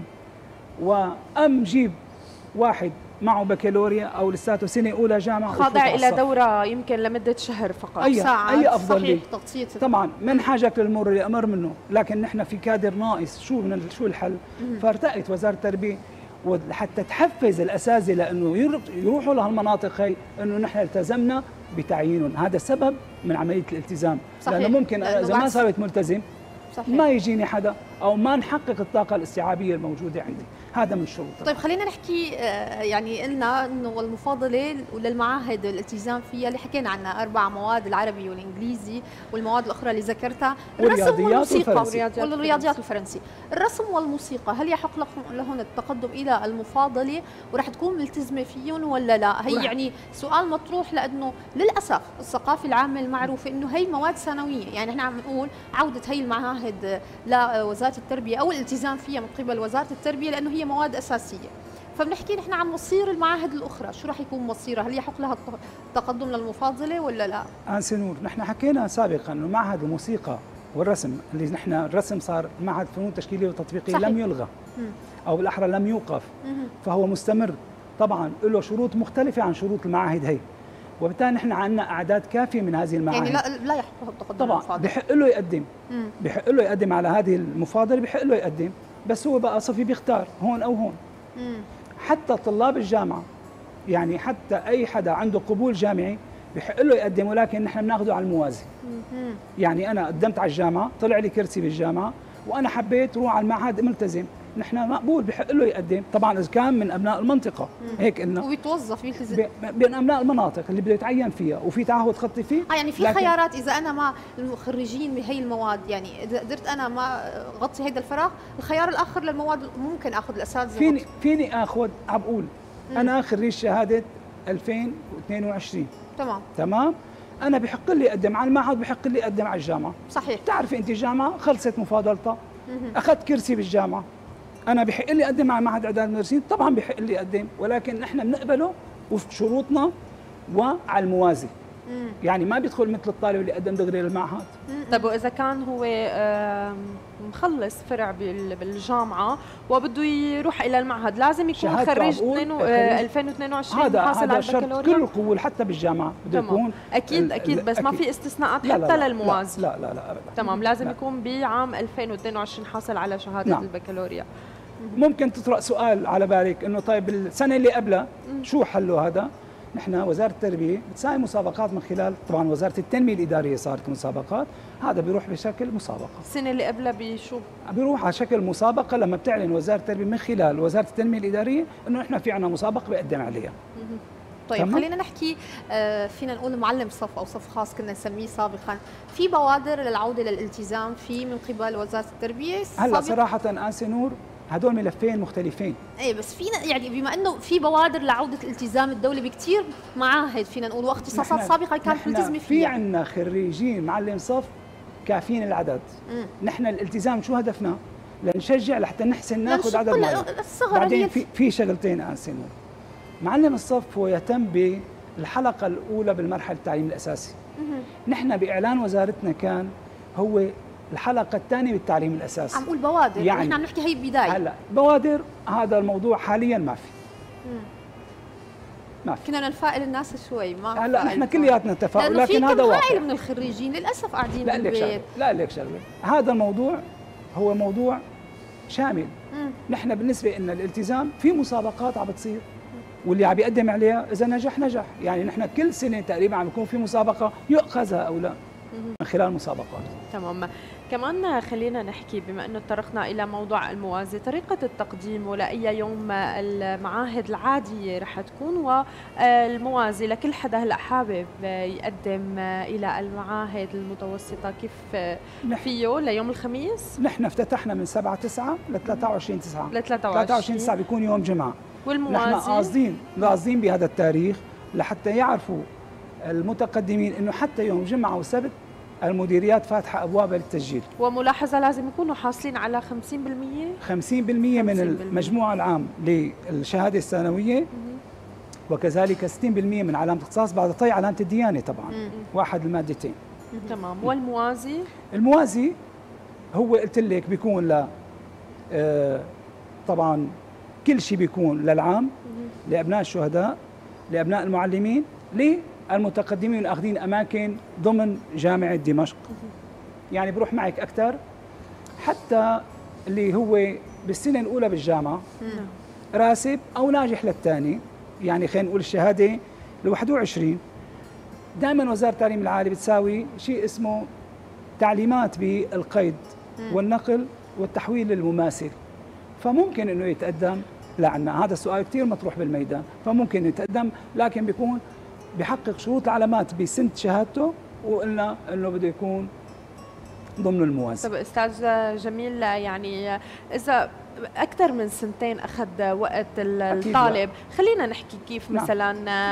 وأم جيب واحد معه بكالوريا أو لساته سنة أولى جامعة خاضع إلى دورة يمكن لمدة شهر فقط، أي أفضل لي؟ صحيح. طبعا من حاجك للمر اللي أمر منه، لكن نحن في كادر ناقص. شو الحل؟ فارتأت وزارة التربية وحتى تحفز الأساتذة لأنه يروحوا لهالمناطق هي، أنه نحن التزمنا بتعيينهم. هذا سبب من عملية الالتزام. صحيح. لأنه ممكن إذا ما صارت ملتزم صحيح. ما يجيني حدا أو ما نحقق الطاقة الاستيعابية الموجودة عندي. هذا من الشروط. طيب خلينا نحكي، يعني قلنا انه المفاضله للمعاهد الالتزام فيها اللي حكينا عنها 4 مواد، العربي والانجليزي والمواد الاخرى اللي ذكرتها، الرسم والموسيقى والرياضيات والفرنسي. الرسم والموسيقى هل يحق لهم التقدم الى المفاضله ورح تكون ملتزمه فيهم ولا لا؟ هي يعني سؤال مطروح لانه للاسف الثقافه العامه المعروفه انه هي مواد ثانويه، يعني احنا عم نقول عوده هي المعاهد لوزاره التربيه او الالتزام فيها من قبل وزاره التربيه لانه هي مواد اساسيه. فبنحكي نحن عن مصير المعاهد الاخرى، شو راح يكون مصيرها؟ هل يحق لها التقدم للمفاضله ولا لا؟ سنور، نحن حكينا سابقا انه معهد الموسيقى والرسم اللي نحن الرسم صار معهد فنون تشكيليه وتطبيقيه صحيح. لم يلغى او بالاحرى لم يوقف، فهو مستمر. طبعا له شروط مختلفه عن شروط المعاهد هي، وبالتالي نحن عندنا اعداد كافيه من هذه المعاهد. يعني لا يحق له التقدم طبعا بحق له يقدم، بحق له يقدم على هذه المفاضله، بحق له يقدم، بس هو بقى صفي بيختار هون او هون. حتى طلاب الجامعه، يعني حتى اي حدا عنده قبول جامعي بحق له يقدم، ولكن نحن بناخذه على الموازي. يعني انا قدمت على الجامعه، طلع لي كرسي بالجامعه وانا حبيت روح على المعهد ملتزم، نحن مقبول بحق له يقدم، طبعا اذا كان من ابناء المنطقه هيك قلنا، وبيتوظف يلتزم بين ابناء المناطق اللي بده يتعين فيها وفي تعهد خطي فيه. يعني في خيارات اذا انا ما المخرجين بهي المواد، يعني اذا قدرت انا ما غطي هيدا الفراغ، الخيار الاخر للمواد ممكن اخذ الاساتذه. فيني اخذ، عم بقول انا خريج شهاده 2022 تمام، انا بحق لي اقدم على المعهد، بحق لي اقدم على الجامعه. صحيح. بتعرفي انت الجامعه خلصت مفاضلتها، اخذت كرسي بالجامعه، انا بحق لي اقدم على معهد اعداد المدرسين، طبعا بحق لي اقدم، ولكن نحن بنقبله وفق شروطنا وعلى الموازي. يعني ما بيدخل مثل الطالب اللي قدم دغري للمعهد. طيب واذا كان هو مخلص فرع بالجامعه وبده يروح الى المعهد، لازم يكون خريج 2022 حاصل على البكالوريا؟ كل القبول حتى بالجامعه بده يكون اكيد بس ما في استثناءات حتى للموازي؟ لا ابدا. تمام، لازم يكون بعام 2022 حاصل على شهاده البكالوريا. ممكن تطرق سؤال على بالك انه طيب السنه اللي قبلها شو حله هذا؟ نحن وزاره التربيه بتساوي مسابقات من خلال طبعا وزاره التنميه الاداريه صارت مسابقات، هذا بيروح بشكل مسابقه. السنه اللي قبلها بشو؟ بيروح على شكل مسابقه لما بتعلن وزاره التربيه من خلال وزاره التنميه الاداريه انه نحن في عندنا مسابقه بيقدم عليها. طيب تمام؟ خلينا نحكي فينا نقول معلم صف او صف خاص كنا نسميه سابقا، في بوادر للعوده للالتزام فيه من قبل وزاره التربيه؟ هلا صراحه انسه نور هدول ملفين مختلفين. ايه بس فينا يعني بما انه في بوادر لعوده الالتزام الدولي بكثير معاهد فينا نقول واختصاصات سابقه كانت ملتزمه فيها. في عندنا خريجين معلم صف كافيين العدد. نحن الالتزام شو هدفنا؟ لنشجع لحتى نحسن ناخذ عدد معين. بعدين في شغلتين انسه نور. معلم الصف هو يهتم بالحلقه الاولى بالمرحله التعليم الاساسي. نحن باعلان وزارتنا كان هو الحلقه الثانيه بالتعليم الاساسي. عم نقول بوادر يعني نحن عم نحكي هي البدايه. هلا بوادر هذا الموضوع حاليا ما في. ما في. كنا نفائل الناس شوي ما هلا نحن كلياتنا تفاؤل لكن هذا واقع. هائل من الخريجين للاسف قاعدين بالبيت. لا لك شغله، هذا الموضوع هو موضوع شامل. نحن بالنسبه لنا الالتزام في مسابقات عم بتصير واللي عم يقدم عليها اذا نجح نجح، يعني نحن كل سنه تقريبا عم يكون في مسابقه يؤخذها او لا من خلال مسابقات. تمام. كمان خلينا نحكي بما انه تطرقنا الى موضوع الموازي، طريقه التقديم ولاي يوم المعاهد العاديه رح تكون والموازي لكل حدا هلا حابب يقدم الى المعاهد المتوسطه كيف فيه ليوم الخميس؟ نحن افتتحنا من 7/9 ل 23/9 ل 23/9 بيكون يوم جمعه. والموازي نحن قاصدين بهذا التاريخ لحتى يعرفوا المتقدمين انه حتى يوم جمعه وسبت المديريات فاتحه ابوابها للتسجيل. وملاحظه لازم يكونوا حاصلين على 50% 50% من المجموع العام للشهاده الثانويه وكذلك 60% من علامه اختصاص بعد طي علامه الديانه طبعا واحد المادتين. تمام. والموازي؟ الموازي هو قلت لك بيكون ل طبعا كل شيء بيكون للعام لابناء الشهداء لابناء المعلمين للمتقدمين اخذين اماكن ضمن جامعه دمشق. يعني بروح معك اكثر حتى اللي هو بالسنه الاولى بالجامعه راسب او ناجح للثاني، يعني خلينا نقول الشهاده ل 21. دائما وزاره التعليم العالي بتساوي شيء اسمه تعليمات بالقيد والنقل والتحويل للمماثل، فممكن انه يتقدم لعنا. هذا السؤال كثير مطروح بالميدان، فممكن يتقدم لكن بيكون بيحقق شروط العلامات بسنه شهادته وقلنا انه بده يكون ضمن الموازي. طب استاذ جميل، يعني اذا اكثر من سنتين اخذ وقت الطالب خلينا نحكي كيف مثلا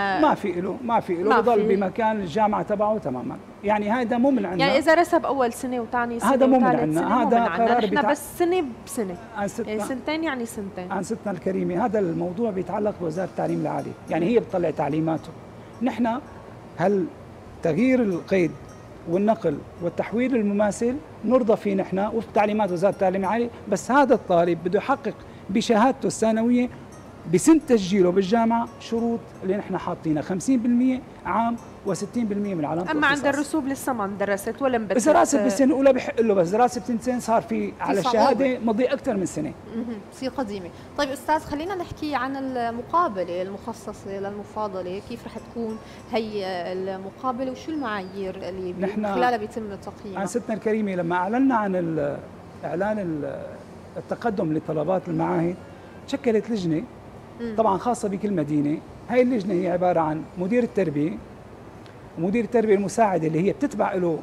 ما في له بضل بمكان الجامعه تبعه تماما. يعني هذا مو من عندنا، يعني اذا رسب اول سنه وثاني سنه هذا مو من عندنا، هذا قرار نحن بس سنه بسنه يعني سنتين يعني سنتين. انستنا الكريمه هذا الموضوع بيتعلق بوزاره التعليم العالي، يعني هي بتطلع تعليماته. نحن هل تغيير القيد والنقل والتحويل المماثل نرضى فيه نحن وفق تعليمات وزاره التعليم العالي، بس هذا الطالب بده يحقق بشهادته الثانويه بسنه تسجيله بالجامعه شروط اللي نحن حاطينها 50% عام و60% من علامه. اما عند الرسوب لسه ما اندرست ولا انبثت. اذا راسب بالسنه الاولى بحق له، بس راسب سنتين صار في على الشهاده مضي اكثر من سنه. بصير قديمه. طيب استاذ خلينا نحكي عن المقابله المخصصه للمفاضله، كيف رح تكون هي المقابله وشو المعايير اللي من خلالها بيتم تقييمها؟ انستنا الكريمه لما اعلنا عن اعلان التقدم لطلبات المعاهد شكلت لجنه طبعا خاصه بكل مدينه. هاي اللجنه هي عباره عن مدير التربيه ومدير التربيه المساعده اللي هي بتتبع له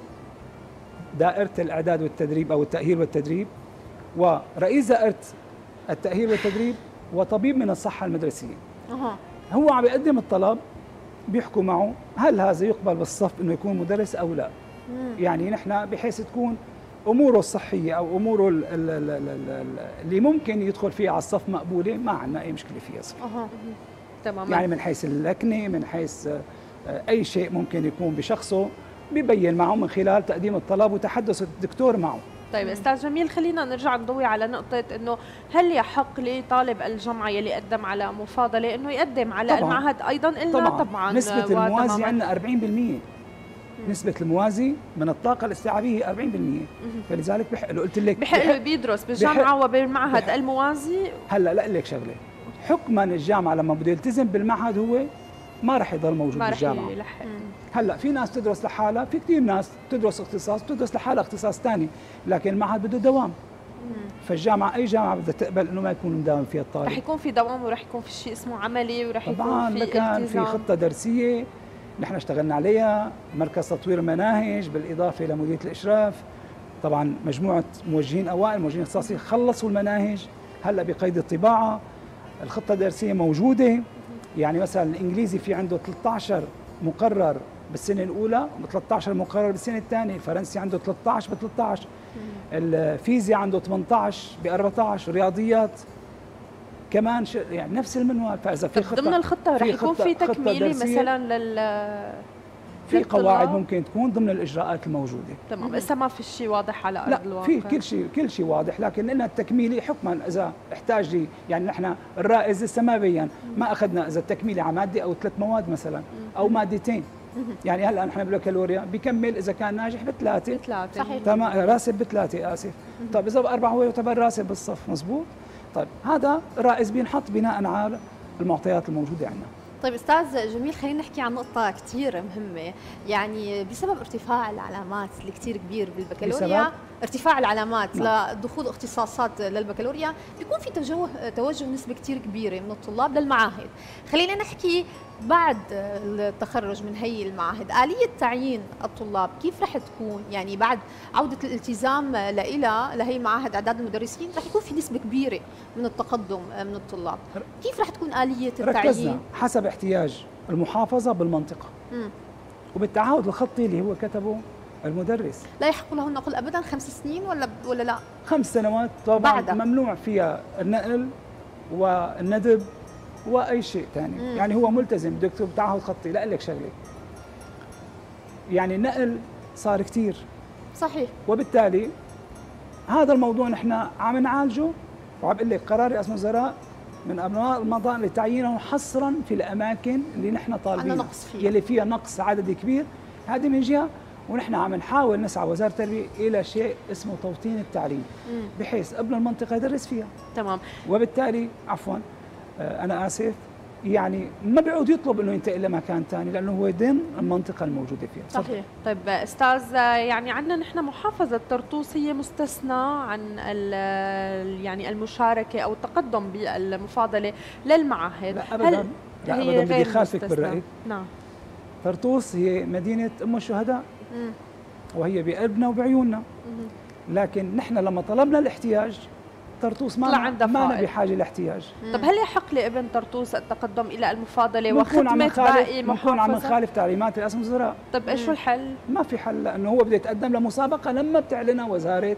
دائره الاعداد والتدريب او التاهيل والتدريب، ورئيس دائره التاهيل والتدريب، وطبيب من الصحه المدرسيه. هو عم يقدم الطلب، بيحكوا معه هل هذا يقبل بالصف انه يكون مدرس او لا. يعني نحن بحيث تكون اموره الصحيه او اموره اللي ممكن يدخل فيها على الصف مقبوله، ما عندنا اي مشكله فيها صراحه. تمام. يعني من حيث اللكنه، من حيث اي شيء ممكن يكون بشخصه ببين معه من خلال تقديم الطلب وتحدث الدكتور معه. طيب استاذ جميل، خلينا نرجع نضوي على نقطه انه هل يحق لطالب الجامعه يلي قدم على مفاضله انه يقدم على طبعاً. المعهد ايضا؟ إلا طبعا نسبه الموازي عندنا 40%. نسبة الموازي من الطاقة الاستيعابية 40%. فلذلك بحق له، قلت لك بحق له بيدرس بالجامعة وبالمعهد الموازي. هلا لا لك شغلة، حكما الجامعة لما بده يلتزم بالمعهد هو ما راح يضل موجود ما رح بالجامعه. يلحق. هلا في ناس تدرس لحالها، في كثير ناس تدرس اختصاص تدرس لحالها اختصاص ثاني، لكن المعهد بده دوام. فالجامعه اي جامعه بدها تقبل انه ما يكون مداوم فيها الطالب. رح يكون في دوام ورح يكون في شيء اسمه عملي ورح يكون طبعا في كان في التزام. خطه درسيه نحن اشتغلنا عليها، مركز تطوير المناهج بالاضافه لمديريه الاشراف، طبعا مجموعه موجهين اوائل موجهين اختصاصيين خلصوا المناهج، هلا بقيد الطباعه، الخطه الدرسيه موجوده، يعني مثلا الانجليزي في عنده 13 مقرر بالسنه الاولى و13 مقرر بالسنه الثانيه، الفرنسي عنده 13 ب13، الفيزياء عنده 18 ب14، الرياضيات كمان يعني نفس المنوال. فاذا في خطه ضمن الخطه رح يكون في تكميلي مثلا في قواعد ممكن تكون ضمن الاجراءات الموجوده. تمام، لسه ما في شيء واضح على ارض الواقع. لا، في كل شيء واضح، لكن لنا التكميلي حكما اذا احتاج لي، يعني نحن الرائز لسه ما بين، ما اخذنا اذا التكميلي على ماده او 3 مواد مثلا او مادتين. يعني هلا نحن بالبكالوريا بيكمل اذا كان ناجح بثلاثه. صحيح. تمام، راسب بثلاثه، اسف. طيب اذا ب4 هو يعتبر راسب بالصف، مزبوط. طيب هذا رائز بينحط بناء على المعطيات الموجوده عندنا. طيب استاذ جميل، خلينا نحكي عن نقطة كثير مهمة، يعني بسبب ارتفاع العلامات اللي كثير كبير بالبكالوريا، بسبب ارتفاع العلامات لدخول اختصاصات للبكالوريا، بيكون في توجه نسبة كثير كبيرة من الطلاب للمعاهد. خلينا نحكي بعد التخرج من هي المعاهد، آلية تعيين الطلاب كيف رح تكون؟ يعني بعد عودة الالتزام لهي معاهد إعداد المدرسين رح يكون في نسبة كبيرة من التقدم من الطلاب، كيف رح تكون آلية التعيين؟ ركزنا حسب احتياج المحافظة بالمنطقة وبالتعهد الخطي اللي هو كتبه المدرس. لا يحق له النقل أبدا 5 سنين ولا لا؟ 5 سنوات طبعا بعدها ممنوع فيها النقل والندب واي شيء ثاني. يعني هو ملتزم بده يكتب تعهد خطي. لا لك شغله، يعني النقل صار كثير صحيح، وبالتالي هذا الموضوع نحن عم نعالجه، وعم بقول لك قرار رئاسة الوزراء من ابناء المطار لتعيينهم حصرا في الاماكن اللي نحن طالبينها، نقص فيها، يلي فيها نقص عددي كبير. هذه من جهه، ونحن عم نحاول نسعى وزاره التربيه الى شيء اسمه توطين التعليم، بحيث ابن المنطقه يدرس فيها. تمام. وبالتالي عفوا انا اسف، يعني ما بيعود يطلب انه ينتقل لمكان ثاني لانه هو ضمن المنطقه الموجوده فيها. صحيح. طيب استاذ، يعني عندنا نحن محافظه طرطوس هي مستثنى عن يعني المشاركه او التقدم بالمفاضله للمعاهد. لا ابدا، لا ابدا، بدي خالفك بالراي. نعم، طرطوس هي مدينه ام الشهداء، وهي بقلبنا وبعيوننا، لكن نحن لما طلبنا الاحتياج طرطوس ما بحاجه لاحتياج. طب هل يحق لابن طرطوس التقدم الى المفاضله وخدمه باقي محافظه؟ بنكون عم نخالف تعليمات رئاسه الوزراء. طب ايش هو الحل؟ ما في حل، لانه هو بده يتقدم لمسابقه لما بتعلنها وزاره.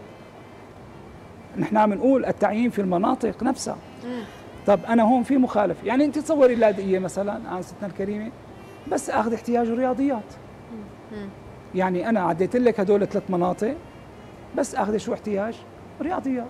نحن عم نقول التعيين في المناطق نفسها. طب انا هون في مخالفه، يعني انت تصوري اللاذقيه مثلا عن ستنا الكريمه بس اخذ احتياج الرياضيات. يعني انا عديت لك هدول 3 مناطق بس اخذ شو احتياج؟ رياضيات.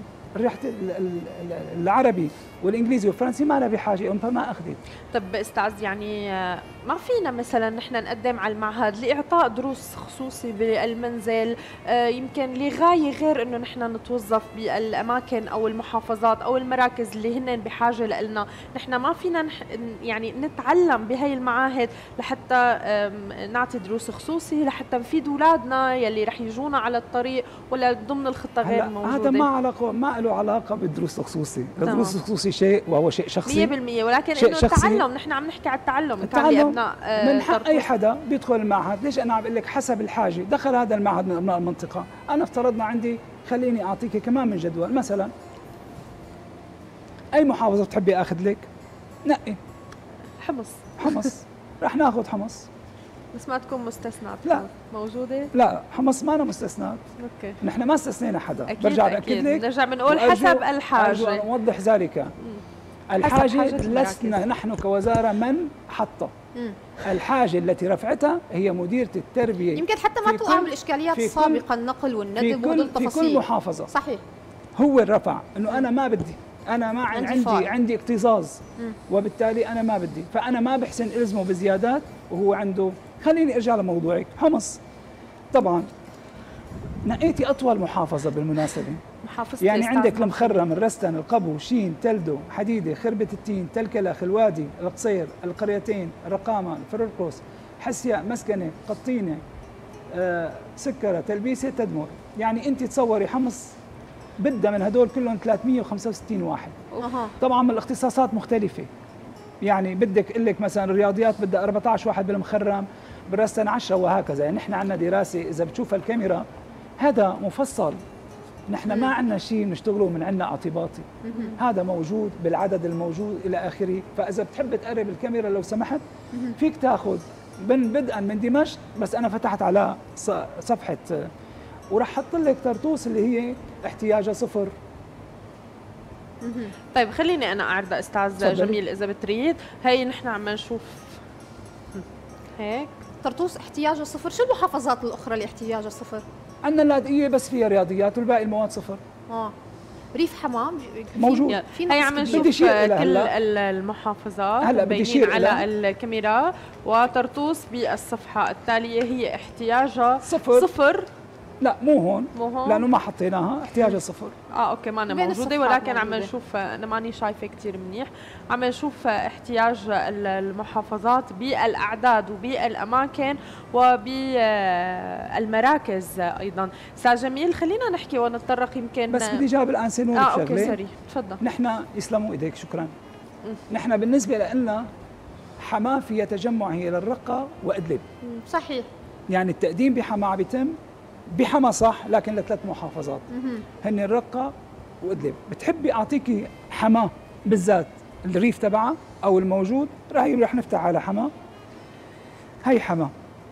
العربي والانجليزي والفرنسي ما لها بحاجه، فما اخذت. طب استاذ، يعني ما فينا مثلا نحن نقدم على المعهد لاعطاء دروس خصوصي بالمنزل، يمكن لغايه غير انه نحن نتوظف بالاماكن او المحافظات او المراكز اللي هن بحاجه لنا، نحن ما فينا يعني نتعلم بهي المعاهد لحتى نعطي دروس خصوصي لحتى نفيد اولادنا يلي رح يجونا على الطريق، ولا ضمن الخطه غير موجوده؟ هذا ما له علاقه بالدروس الخصوصي، الدروس الخصوصي شيء وهو شيء شخصي 100%، ولكن انه التعلم، نحن عم نحكي على التعلم كان لابناء من حق اي حدا بيدخل المعهد. ليش انا عم بقول لك حسب الحاجه؟ دخل هذا المعهد من ابناء المنطقه، انا افترضنا عندي، خليني اعطيك كمان من جدول، مثلا اي محافظه بتحبي اخذ لك؟ نقي. حمص رح ناخذ حمص، بس ما تكون مستثنات. لا موجوده؟ لا، حمص ما أنا مستثنات. اوكي، نحن ما استثنينا حدا. أكيد برجع باكد لك، نرجع بنقول حسب الحاجه. نوضح ذلك، الحاجه لسنا نحن كوزاره من حطها. الحاجه التي رفعتها هي مديره التربيه. يمكن حتى ما توقع بالاشكاليات السابقه، النقل والندب وهدول التفاصيل في كل محافظه. صحيح، هو الرفع انه انا ما بدي، انا ما عندي اكتظاظ، وبالتالي انا ما بدي، فانا ما بحسن الزمه بزيادات وهو عنده. خليني ارجع لموضوعك. حمص طبعا نقيتي اطول محافظه بالمناسبه. محافظة يعني أستاذ عندك محمد. المخرم، الرستن، القبو، شين، تلدو، حديده، خربه التين، تلكلخ، الوادي، القصير، القريتين، الرقامه، الفررقوس، حسيا، مسكنه، قطينه، سكره، تلبيسه، تدمر. يعني انت تصوري حمص بدها من هدول كلهم 365 واحد. طبعا من الاختصاصات مختلفه. يعني بدك اقول لك مثلا الرياضيات بدها 14 واحد بالمخرم، بالرستن 10 وهكذا. يعني نحن عندنا دراسه اذا بتشوف الكاميرا هذا مفصل. نحن ما عندنا شيء نشتغله من عندنا اعتباطي. هذا موجود بالعدد الموجود الى اخره. فاذا بتحب تقرب الكاميرا لو سمحت فيك تاخذ بدءا من دمشق، بس انا فتحت على صفحه وراح احط لك طرطوس اللي هي احتياجها صفر. طيب خليني انا اعرض استاذ جميل اذا بتريد. هي نحن عم نشوف هيك طرطوس احتياجها صفر. شو المحافظات الاخرى اللي احتياجها صفر؟ عندنا اللاذقيه بس فيها رياضيات والباقي المواد صفر. ريف حمام موجود. هي عم نشوف كل المحافظات هلا مبينين على الكاميرا، وطرطوس بالصفحه التاليه هي احتياجها صفر. لا مو هون لانه ما حطيناها، احتياجها صفر. اوكي ما أنا موجوده، ولكن عم نشوف انا ماني شايفه كثير منيح. عم نشوف احتياج المحافظات بالاعداد وبالاماكن وبالمراكز ايضا. استاذ جميل خلينا نحكي ونتطرق يمكن بس بدي جاوب الان سنور اوكي سوري تفضل. نحن يسلموا ايديك شكرا. نحن بالنسبه لنا حماه فيها تجمع هي للرقه وادلب. صحيح. يعني التقديم بحماه بيتم بحما صح، لكن لثلاث محافظات هن الرقة وإدلب. بتحبي أعطيكي حما بالذات الريف تبعها أو الموجود؟ رح نفتح على حما. هي حما.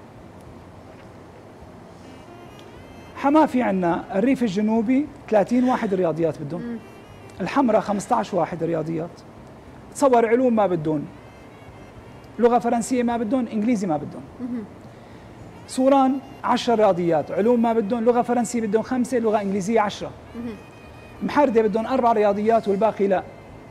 حما في عنا الريف الجنوبي 30 واحد رياضيات بدهم. الحمراء 15 واحد رياضيات. تصور علوم ما بدهم، لغة فرنسية ما بدهم، إنجليزي ما بدهم. سوران 10 رياضيات، علوم ما بدهم، لغه فرنسيه بدهم 5، لغه انجليزيه 10. محردة بدهم 4 رياضيات والباقي لا.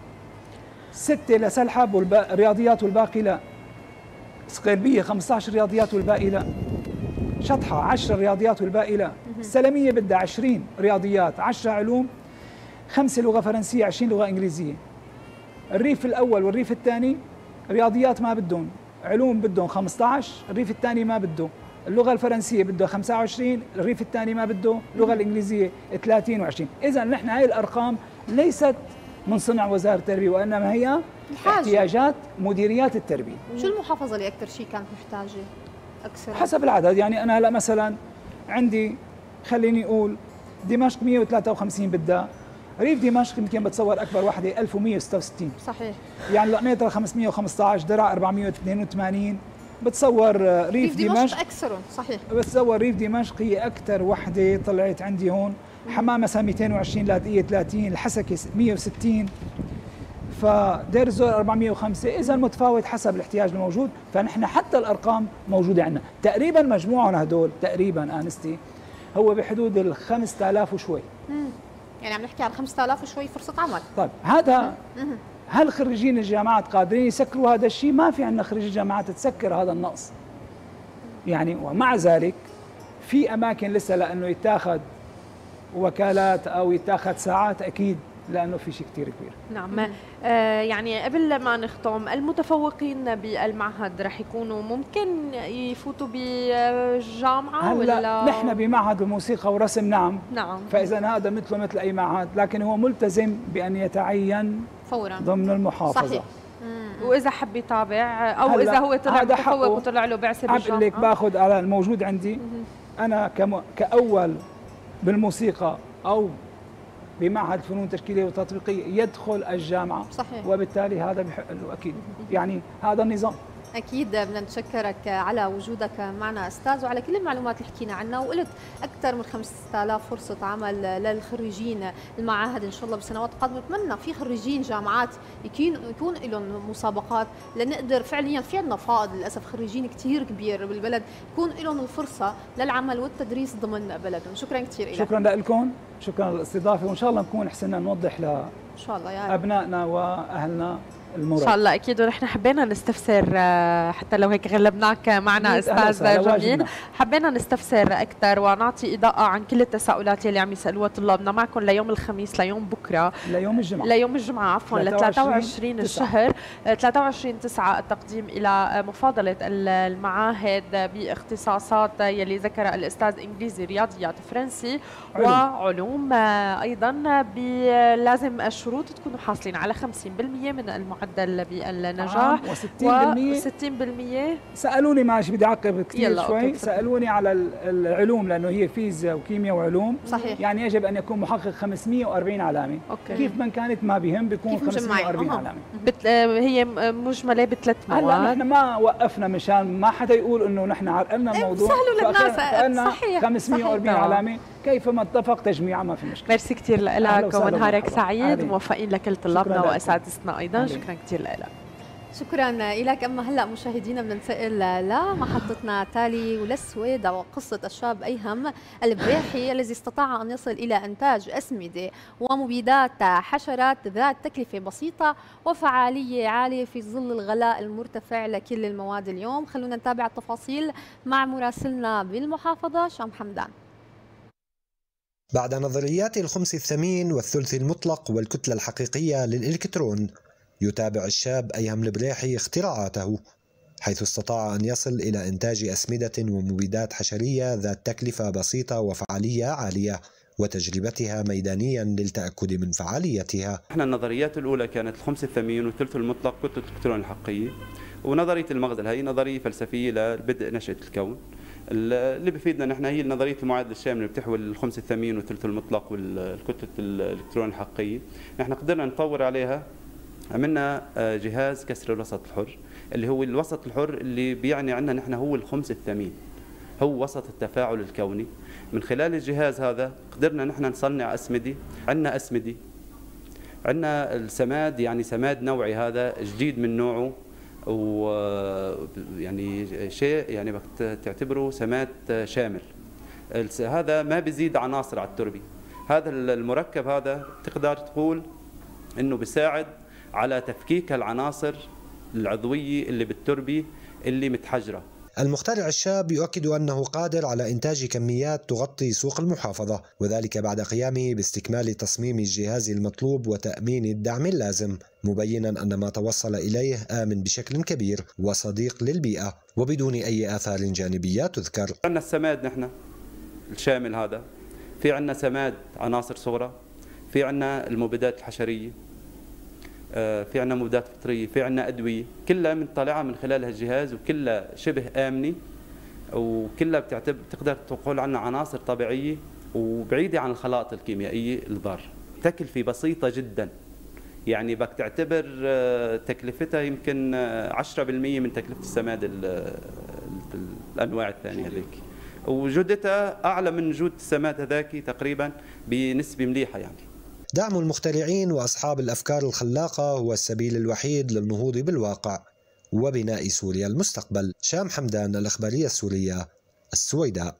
6 لسلحب والرياضيات والباقي لا. سقيلبيه 15 رياضيات والباقي لا. شطحه 10 رياضيات والباقي لا. السلميه بدها 20 رياضيات، 10 علوم، 5 لغه فرنسيه، 20 لغه انجليزيه. الريف الاول والريف الثاني رياضيات ما بدهم، علوم بدهم 15، الريف الثاني ما بده. اللغة الفرنسية بده 25، الريف الثاني ما بده، اللغة الإنجليزية 30 و20. إذا نحن هاي الأرقام ليست من صنع وزارة التربية، وإنما هي احتياجات مديريات التربية. شو المحافظة اللي أكثر شيء كانت محتاجة أكثر؟ حسب العدد. يعني أنا هلا مثلا عندي خليني أقول دمشق 153 بدها، ريف دمشق يمكن بتصور أكبر وحدة 1166. صحيح. يعني لقنيطرة 515، درع 482. بتصور ريف دمشق اكثرهم. صحيح. بتصور ريف دمشق هي اكثر وحده طلعت عندي هون. حماه مثلا 220، لاذقيه 30، الحسكه 160، فدير الزور 405. اذا متفاوت حسب الاحتياج الموجود. فنحن حتى الارقام موجوده عندنا تقريبا. مجموعهم هدول تقريبا انستي هو بحدود ال 5000 وشوي. يعني عم نحكي عن 5000 وشوي فرصه عمل. طيب هذا هل خريجين الجامعات قادرين يسكروا هذا الشيء؟ ما في عندنا خريجي جامعات تسكر هذا النقص. يعني ومع ذلك في اماكن لسه لانه يتاخذ وكالات او يتاخذ ساعات اكيد لانه في شيء كثير كبير. نعم. يعني قبل ما نختم، المتفوقين بالمعهد رح يكونوا ممكن يفوتوا بجامعه ولا؟ نحن بمعهد الموسيقى ورسم نعم. فاذا هذا مثله مثل اي معهد، لكن هو ملتزم بان يتعين فورا ضمن المحافظه. صحيح. واذا حب يتابع او اذا هو طلع متفوق وطلع له بعثه بالجامعه. بقول لك باخذ على الموجود عندي انا كاول بالموسيقى او بمعهد فنون تشكيليه وتطبيقيه يدخل الجامعه. صحيح. وبالتالي هذا بحق له اكيد. يعني هذا النظام. اكيد بدنا نشكرك على وجودك معنا استاذ، وعلى كل المعلومات اللي حكينا عنها، وقلت اكثر من 5000 فرصه عمل للخريجين المعاهد ان شاء الله بالسنوات القادمه. بتمنى في خريجين جامعات يكون لهم مسابقات لنقدر فعليا، في عندنا فائض للاسف خريجين كثير كبير بالبلد، يكون لهم الفرصه للعمل والتدريس ضمن بلدهم. شكرا كثير لك. شكرا لكم، شكرا للاستضافه، وان شاء الله نكون حسنا نوضح ان شاء الله يا ابنائنا واهلنا المراد. ان شاء الله اكيد. ونحن حبينا نستفسر حتى لو هيك غلبناك معنا استاذ جميل، حبينا نستفسر اكثر ونعطي اضاءه عن كل التساؤلات اللي عم يسالوها طلابنا. معكم ليوم الخميس، ليوم بكره، ليوم الجمعه عفوا، ل 23 الشهر 23/9 التقديم الى مفاضله المعاهد باختصاصات يلي ذكر الاستاذ انجليزي، رياضيات، فرنسي وعلوم. ايضا لازم الشروط تكونوا حاصلين على 50% من المعدل بالنجاح و60%. سالوني، معلش بدي اعقب كثير شوي، سالوني على العلوم لانه هي فيزياء وكيمياء وعلوم، صحيح، يعني يجب ان يكون محقق 540 علامه. كيف من كانت ما بهم بيكون 540 علامه. هي مجمله بثلاث مواد. هلا نحن ما وقفنا مشان ما حدا يقول انه نحن عرقلنا الموضوع، سهلوا للناس. صحيح 540 علامه كيفما اتفق تجميعها ما في مشكله. ميرسي كثير لك ونهارك سعيد، موفقين لكل طلابنا واساتذتنا ايضا. شكرا كثير لك. شكرا لك. اما هلا مشاهدينا بننتقل لمحطتنا التالي وللسويدة وقصه الشاب ايهم البريحي الذي استطاع ان يصل الى انتاج اسمده ومبيدات حشرات ذات تكلفه بسيطه وفعاليه عاليه في ظل الغلاء المرتفع لكل المواد اليوم. خلونا نتابع التفاصيل مع مراسلنا بالمحافظه شام حمدان. بعد نظريات الخمس الثمين والثلث المطلق والكتلة الحقيقية للإلكترون، يتابع الشاب أيهم البريحي اختراعاته، حيث استطاع أن يصل إلى إنتاج أسمدة ومبيدات حشرية ذات تكلفة بسيطة وفعالية عالية، وتجربتها ميدانيا للتأكد من فعاليتها. احنا النظريات الأولى كانت الخمس الثمين والثلث المطلق كتلة الإلكترون الحقيقية، ونظرية المغزل هي نظرية فلسفية لبدء نشأة الكون. اللي بفيدنا نحن هي نظريه المعادله الشامله اللي بتحوي الخمس الثمين والثلث المطلق والكتله الالكترون الحقيقيه. نحن قدرنا نطور عليها، عملنا جهاز كسر الوسط الحر اللي هو الوسط الحر اللي بيعني عندنا نحن هو الخمس الثمين، هو وسط التفاعل الكوني. من خلال الجهاز هذا قدرنا نحن نصنع اسمده، عندنا اسمده، عندنا السماد، يعني سماد نوعي هذا جديد من نوعه، ويعني شيء يعني تعتبره سماد شامل. هذا ما بيزيد عناصر على التربه. هذا المركب هذا تقدر تقول انه بيساعد على تفكيك العناصر العضويه اللي بالتربه اللي متحجره. المخترع الشاب يؤكد أنه قادر على إنتاج كميات تغطي سوق المحافظة، وذلك بعد قيامه باستكمال تصميم الجهاز المطلوب وتأمين الدعم اللازم، مبينا أن ما توصل إليه آمن بشكل كبير وصديق للبيئة وبدون أي آثار جانبية تذكر. عندنا السماد نحن الشامل هذا، في عندنا سماد عناصر صغرى، في عندنا المبيدات الحشرية، في عندنا مبيدات فطريه، في عندنا ادويه، كلها بنطلعها من خلال هالجهاز وكلها شبه امنه، وكلها بتقدر تقول عنها عناصر طبيعيه وبعيده عن الخلائط الكيميائيه الضاره. تكلفه بسيطه جدا، يعني بدك تعتبر تكلفتها يمكن 10% من تكلفه السماد الانواع الثانيه هذيك، وجودتها اعلى من جوده السماد هذاك تقريبا بنسبه مليحه. يعني دعم المخترعين وأصحاب الأفكار الخلاقة هو السبيل الوحيد للنهوض بالواقع وبناء سوريا المستقبل. شام حمدان، الإخبارية السورية، السويداء.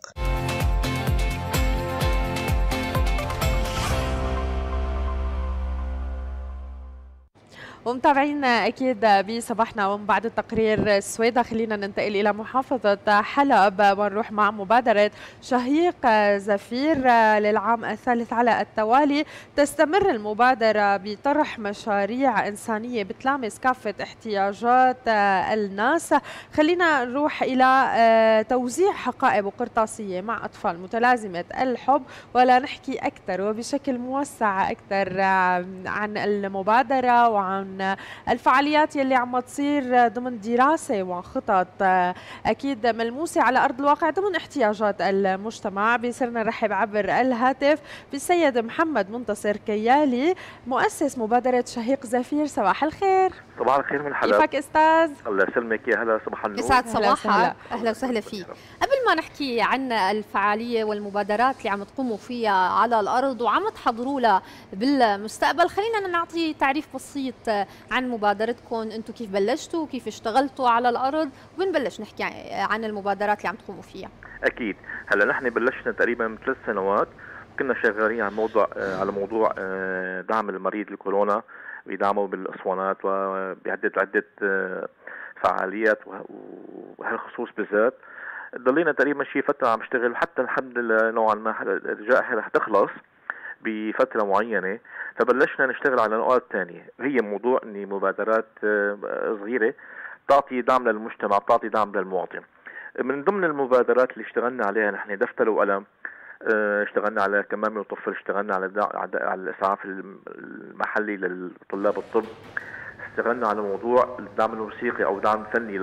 ومتابعين اكيد بصباحنا ومن بعد التقرير السويدة. خلينا ننتقل الى محافظة حلب ونروح مع مبادرة شهيق زفير للعام الثالث على التوالي. تستمر المبادرة بطرح مشاريع انسانية بتلامس كافة احتياجات الناس. خلينا نروح الى توزيع حقائب وقرطاسية مع اطفال متلازمة الحب ولا نحكي اكثر وبشكل موسع اكثر عن المبادرة وعن الفعاليات يلي عم تصير ضمن دراسة وخطط أكيد ملموسة على أرض الواقع ضمن احتياجات المجتمع. بيصيرنا نرحب عبر الهاتف بالسيد محمد منتصر كيالي مؤسس مبادرة شهيق زفير. صباح الخير. صباح الخير من حلب. كيفك أستاذ؟ الله يسلمك. يا هلا، صباح النور. يسعد صباحك. أهلا وسهلا فيك. قبل ما نحكي عن الفعالية والمبادرات اللي عم تقوموا فيها على الأرض وعم تحضروا لها بالمستقبل، خلينا نعطي تعريف بسيط عن مبادرتكم. انتم كيف بلشتوا وكيف اشتغلتوا على الارض، وبنبلش نحكي عن المبادرات اللي عم تقوموا فيها. اكيد. هلا نحن بلشنا تقريبا من 3 سنوات، كنا شغالين على موضوع دعم المريض الكورونا، بدعمه بالاسوانات وبعده فعاليات، وهالخصوص بالذات ضلينا تقريبا شي فتره عم نشتغل، حتى الحمد لله نوعا ما الجائحه رح تخلص بفتره معينه، فبلشنا نشتغل على نقاط ثانيه. هي موضوع اني مبادرات صغيره تعطي دعم للمجتمع، تعطي دعم للمواطن. من ضمن المبادرات اللي اشتغلنا عليها نحن دفتر وقلم، اشتغلنا على كمامة وطفل، اشتغلنا على الإسعاف المحلي لطلاب الطب، اشتغلنا على موضوع الدعم الموسيقي أو دعم فني،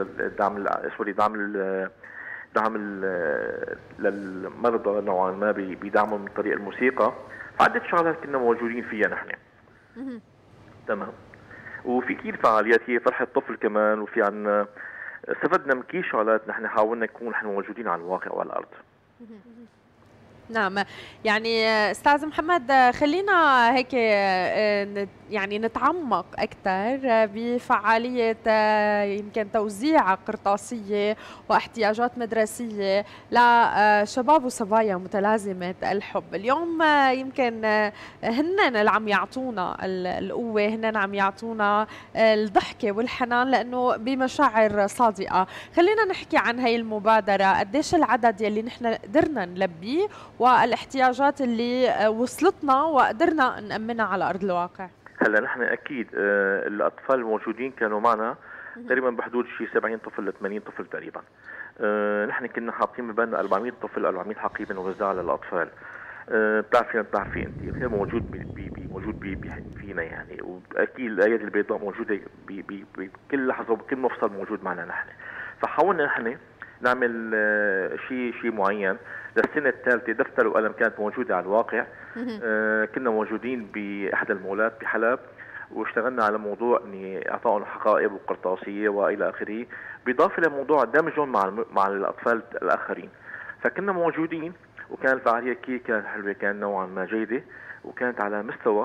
دعم للمرضى نوعا ما بدعمهم من طريق الموسيقى. عدة شغلات كنا موجودين فيها نحن. تمام. وفي كثير فعاليات، هي فرحة طفل كمان، وفي عنا استفدنا من كثير شغلات. نحن حاولنا نكون نحن موجودين على الواقع وعلى الأرض. نعم، يعني استاذ محمد خلينا هيك يعني نتعمق اكثر بفعاليه يمكن توزيع قرطاسيه واحتياجات مدرسيه لشباب وصبايا متلازمه الحب. اليوم يمكن هن اللي عم يعطونا القوه، هن اللي عم يعطونا الضحكه والحنان، لانه بمشاعر صادقه. خلينا نحكي عن هي المبادره، قديش العدد يلي نحن قدرنا نلبيه والاحتياجات اللي وصلتنا وقدرنا نأمنها على أرض الواقع. هلا نحن أكيد الأطفال الموجودين كانوا معنا تقريبا بحدود شيء 70 طفل ل 80 طفل تقريبا. نحن كنا حاطين ببالنا 400 طفل، 400 حقيبة نوزعها للأطفال. بتعرفي انت الخير موجود فينا يعني، واكيد الايادي البيضاء موجوده بكل لحظه وبكل مفصل موجود معنا نحن. فحاولنا نحن نعمل شيء معين. للسنه الثالثه دفتر وقلم كانت موجوده على الواقع. كنا موجودين باحد المولات بحلب، واشتغلنا على موضوع اني اعطائهم حقائب وقرطاسيه والى اخره، بالاضافه لموضوع دمجهم مع الاطفال الاخرين. فكنا موجودين، وكان الفعاليه كانت حلوه، كان نوعا ما جيده، وكانت على مستوى.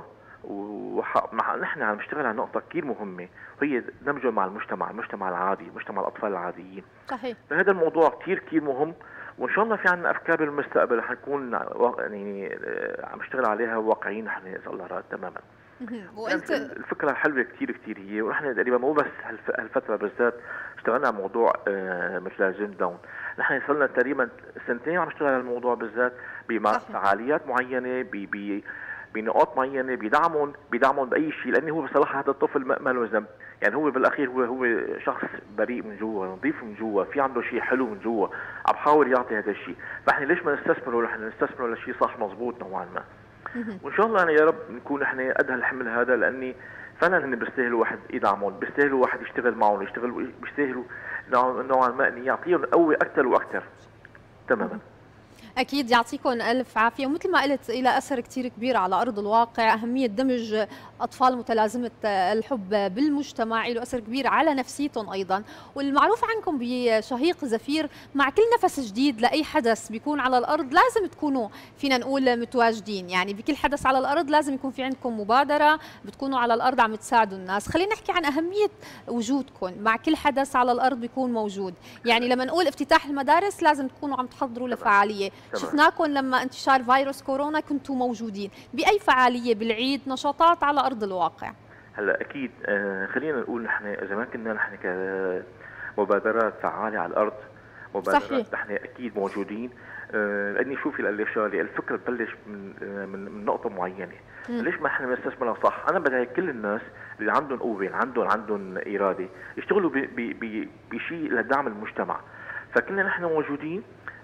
نحن عم نشتغل على نقطه كثير مهمه، وهي دمجهم مع المجتمع العادي، مجتمع الاطفال العاديين. صحيح. فهذا الموضوع كثير مهم، وان شاء الله في عندنا افكار بالمستقبل حنكون يعني عم نشتغل عليها واقعيين نحن اذا الله راد تماما. وانت الفكره حلوه كثير هي، ونحن تقريبا مو بس هالفتره بالذات اشتغلنا على موضوع مثل زين داون. نحن صرنا تقريبا سنتين عم نشتغل على الموضوع بالذات بفعاليات معينه، بنقاط معينه، بيدعمون باي شيء، لانه هو بصراحه هذا الطفل ما له ذنب، يعني هو بالاخير هو شخص بريء من جوا، نظيف من جوا، في عنده شيء حلو من جوا، عم بحاول يعطي هذا الشيء. فاحنا ليش ما نستثمره؟ نحن نستثمره لشيء صح مضبوط نوعا ما. وان شاء الله يا رب نكون نحن قد هالحمل هذا، لاني فعلا هن بيستاهلوا واحد يدعمهم، بيستاهلوا واحد يشتغل معهم، بيستاهلوا نوعا ما ان يعطيهم قوه اكثر واكثر. تماما. أكيد يعطيكم ألف عافية. ومثل ما قلت إلى أثر كتير كبير على أرض الواقع، أهمية دمج أطفال متلازمة الحب بالمجتمع له أثر كبير على نفسيتهم أيضا. والمعروف عنكم بشهيق زفير، مع كل نفس جديد لأي حدث بيكون على الأرض لازم تكونوا فينا نقول متواجدين، يعني بكل حدث على الأرض لازم يكون في عندكم مبادرة بتكونوا على الأرض عم تساعدوا الناس. خلينا نحكي عن أهمية وجودكم مع كل حدث على الأرض بيكون موجود. يعني لما نقول افتتاح المدارس لازم تكونوا عم تحضروا لفعالية، شفناكم لما انتشار فيروس كورونا كنتوا موجودين بأي فعالية بالعيد، نشاطات على أرض الواقع. هلا أكيد خلينا نقول نحن إذا ما كنا نحن كمبادرات فعالة على الأرض، مبادرات نحن أكيد موجودين. لأني شوفي الشغلة، الفكرة تبلش من نقطة معينة. ليش ما احنا بنستثمرها صح؟ أنا بدعي كل الناس اللي عندهم قوة، عندهم إرادة، يشتغلوا بشيء لدعم المجتمع. فكنا نحن موجودين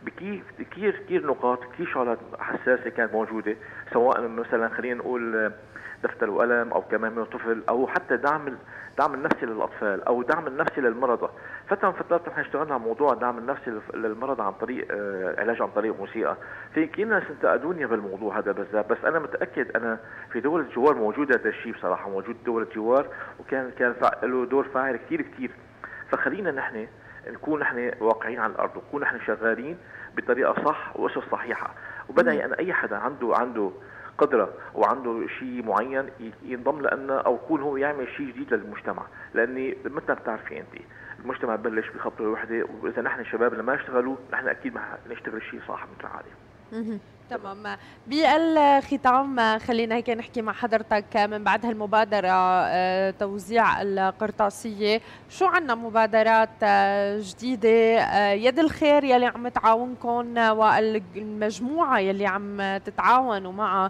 كثير نقاط، كثير شغلات حساسه كانت موجوده، سواء مثلا خلينا نقول دفتر وقلم او كمامه وطفل، او حتى دعم النفسي للاطفال، او دعم النفسي للمرضى. فتره من فترات نحن اشتغلنا على موضوع الدعم النفسي للمرضى عن طريق علاج عن طريق موسيقى. في كثير ناس انتقدوني بالموضوع هذا بالذات، بس انا متاكد انا في دول الجوار موجود هذا الشيء بصراحه، موجود دول الجوار، وكان له دور فاعل كثير. فخلينا نحن نكون نحن واقعين على الارض، ونكون نحن شغالين بطريقه صح واسس صحيحه. وبدعي انا اي حدا عنده قدره وعنده شيء معين ينضم لنا، او يكون هو يعمل شيء جديد للمجتمع، لاني مثل ما بتعرفي انت المجتمع ببلش بخطوه وحده، واذا نحن شباب لما يشتغلوا نحن اكيد ما نشتغل شيء صح مثل العاده. تمام. بالختام خلينا هيك نحكي مع حضرتك من بعد هالمبادرة توزيع القرطاسية، شو عنا مبادرات جديدة يد الخير يلي عم تعاونكم والمجموعة يلي عم تتعاونوا معها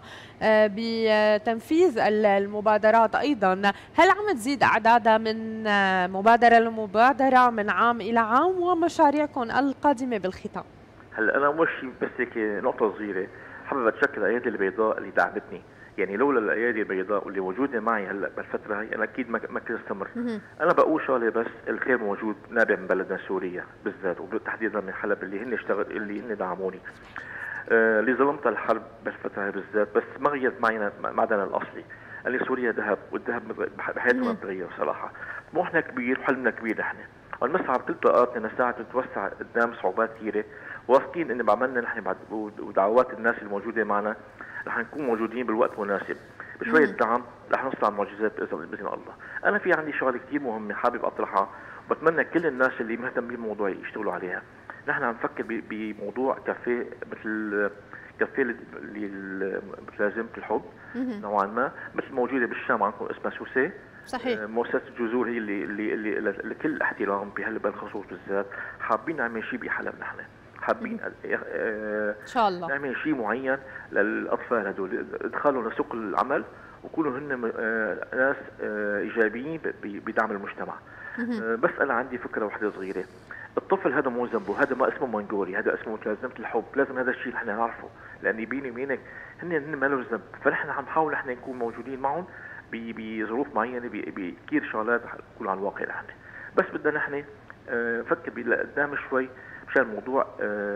بتنفيذ المبادرات أيضا، هل عم تزيد أعدادها من مبادرة لمبادرة من عام إلى عام ومشاريعكم القادمة بالختام؟ هلا انا اول شيء بس هيك نقطه صغيره، حابب اتشكر الايادي البيضاء اللي دعمتني، يعني لولا الايادي البيضاء واللي موجوده معي هلا بالفتره هي انا اكيد ما كنت استمر. انا بقول شغله بس، الخير موجود نابع من بلدنا سوريا بالذات وتحديدا من حلب اللي هن دعموني. اللي ظلمتها الحرب بالفتره هي بالذات، بس ما غيرت معدنا الاصلي، قال لي سوريا ذهب، والذهب بحياته ما بتغير صراحه. طموحنا كبير وحلمنا كبير نحن، ونسعى بكل طاقاتنا نساعد نتوسع قدام صعوبات كثيره، واثقين ان بعملنا نحن بعد ودعوات الناس الموجوده معنا رح نكون موجودين بالوقت المناسب، بشويه دعم رح نصنع معجزات باذن الله. انا في عندي شغله كثير مهمه حابب اطرحها، وبتمنى كل الناس اللي مهتمين بالموضوع يشتغلوا عليها. نحن عم نفكر بموضوع كافيه مثل كافيه اللي لازمة الحب نوعا ما، مثل موجوده بالشام عندكم اسمها سوسي. صحيح. مؤسسة الجذور هي اللي لكل احترام بهالخصوص بالذات، حابين نعمل شيء بحلب نحن، حابين ان شاء الله نعمل شيء معين للاطفال هدول، ادخالهم لسوق العمل وكونوا هن ناس ايجابيين بدعم المجتمع. بس انا عندي فكره واحده صغيره، الطفل هذا مو ذنبه، هذا ما اسمه منجوري، هذا اسمه متلازمه الحب، لازم هذا الشيء نحن نعرفه، لان بيني وبينك هن ما لهم ذنب، فنحن عم نحاول نحن نكون موجودين معهم بظروف معينه، بكثير شغلات تكون على الواقع نحن، بس بدنا نحن نفكر لقدام شوي مشان موضوع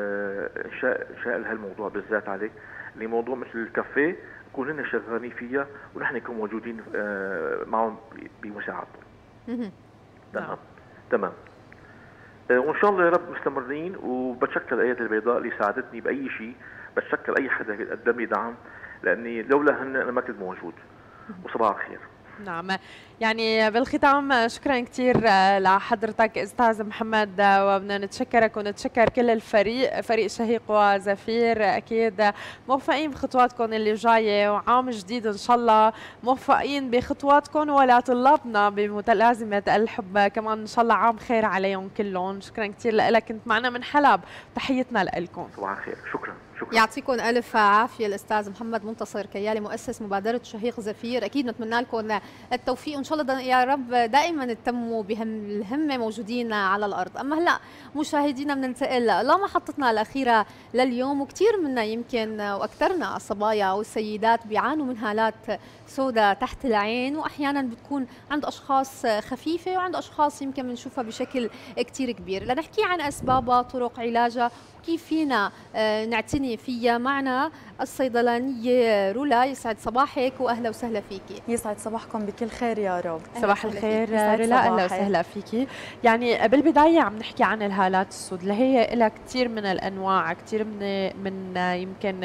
انشاء هالموضوع بالذات عليه، اللي موضوع مثل الكافيه نكون هن شغالين فيها ونحن نكون موجودين معهم بمساعدتهم. تمام. وان شاء الله يا رب مستمرين، وبتشكر الايادي البيضاء اللي ساعدتني باي شيء، بتشكر اي حدا قدم لي دعم، لاني لولا هن انا ما كنت موجود. وصباح الخير. نعم، يعني بالختام شكرا كثير لحضرتك استاذ محمد، وبدنا نتشكرك ونتشكر كل الفريق، فريق شهيق وزفير، اكيد موفقين بخطواتكم اللي جايه، وعام جديد ان شاء الله موفقين بخطواتكم، ولطلابنا بمتلازمه الحب كمان ان شاء الله عام خير عليهم كلهم. شكرا كثير لك، كنت معنا من حلب، تحيتنا لكم. صباح الخير. شكرا. يعطيكم الف عافيه الاستاذ محمد منتصر كيالي مؤسس مبادره شهيق زفير، اكيد نتمنى لكم التوفيق وان شاء الله يا رب دائما تتموا بالهمه موجودين على الارض. اما هلا مشاهدينا بننتقل لمحطتنا الاخيره لليوم، وكثير منا يمكن واكثرنا الصبايا والسيدات بيعانوا من هالات سوداء تحت العين، واحيانا بتكون عند اشخاص خفيفه وعند اشخاص يمكن بنشوفها بشكل كثير كبير. لنحكي عن اسبابها، طرق علاجها، وكيف فينا نعتني فيها. معنا الصيدلانيه رولا، يسعد صباحك واهلا وسهلا فيكي. يسعد صباحكم بكل خير يا رب. صباح الخير رولا، اهلا وسهلا فيكي. يعني بالبدايه عم نحكي عن الهالات السود اللي هي لها كثير من الانواع، كثير من يمكن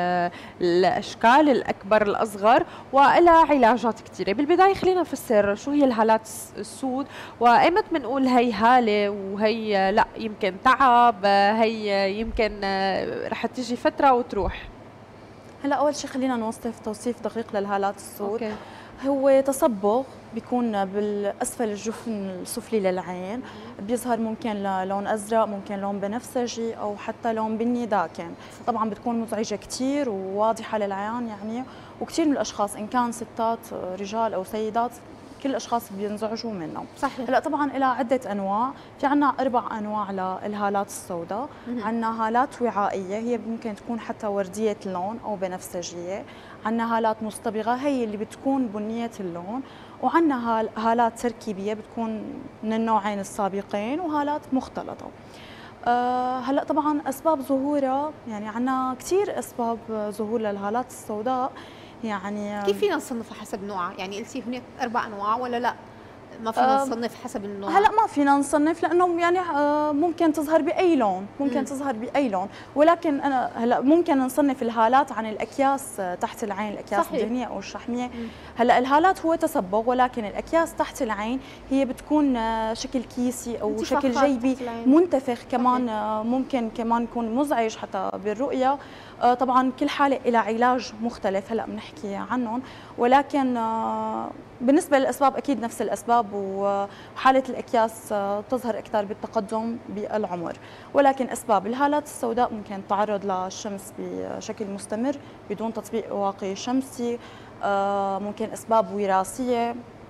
الاشكال الاكبر الاصغر، ولها علاجات كثيره. بالبدايه خلينا نفسر شو هي الهالات السود، وايمت بنقول هي هاله وهي لا يمكن تعب، هي يمكن رح تيجي فتره وتروح. هلا اول شيء خلينا نوصف توصيف دقيق للهالات السود. هو تصبغ بيكون بالاسفل الجفن السفلي للعين، بيظهر ممكن لون ازرق، ممكن لون بنفسجي او حتى لون بني داكن. طبعا بتكون مزعجه كثير وواضحه للعيان يعني، وكثير من الاشخاص ان كان ستات رجال او سيدات كل الاشخاص بينزعجوا منه. صحيح. هلا طبعا لها عده انواع، في عندنا 4 انواع للهالات السوداء. عندنا هالات وعائيه، هي ممكن تكون حتى ورديه اللون او بنفسجيه. عندنا هالات مصطبغه، هي اللي بتكون بنيه اللون. وعندنا هالات تركيبيه بتكون من النوعين السابقين، وهالات مختلطه. هلا طبعا اسباب ظهورها يعني عندنا كثير اسباب ظهور للهالات السوداء. يعني كيف فينا نصنفها حسب نوعها؟ يعني قلتي هناك 4 انواع ولا لا؟ ما فينا نصنف حسب النوع؟ هلا ما فينا نصنف، لانه يعني ممكن تظهر باي لون، ممكن تظهر باي لون، ولكن انا هلا ممكن نصنف الهالات عن الاكياس تحت العين، الاكياس الدهنيه او الشحميه. هلا الهالات هو تصبغ، ولكن الاكياس تحت العين هي بتكون شكل كيسي او شكل جيبي منتفخ كمان. ممكن كمان يكون مزعج حتى بالرؤيه، طبعا كل حالة إلى علاج مختلف هلأ بنحكي عنهم، ولكن بالنسبة للأسباب أكيد نفس الأسباب، وحالة الأكياس تظهر أكثر بالتقدم بالعمر، ولكن أسباب الهالات السوداء ممكن التعرض للشمس بشكل مستمر بدون تطبيق واقي شمسي، ممكن أسباب وراثية،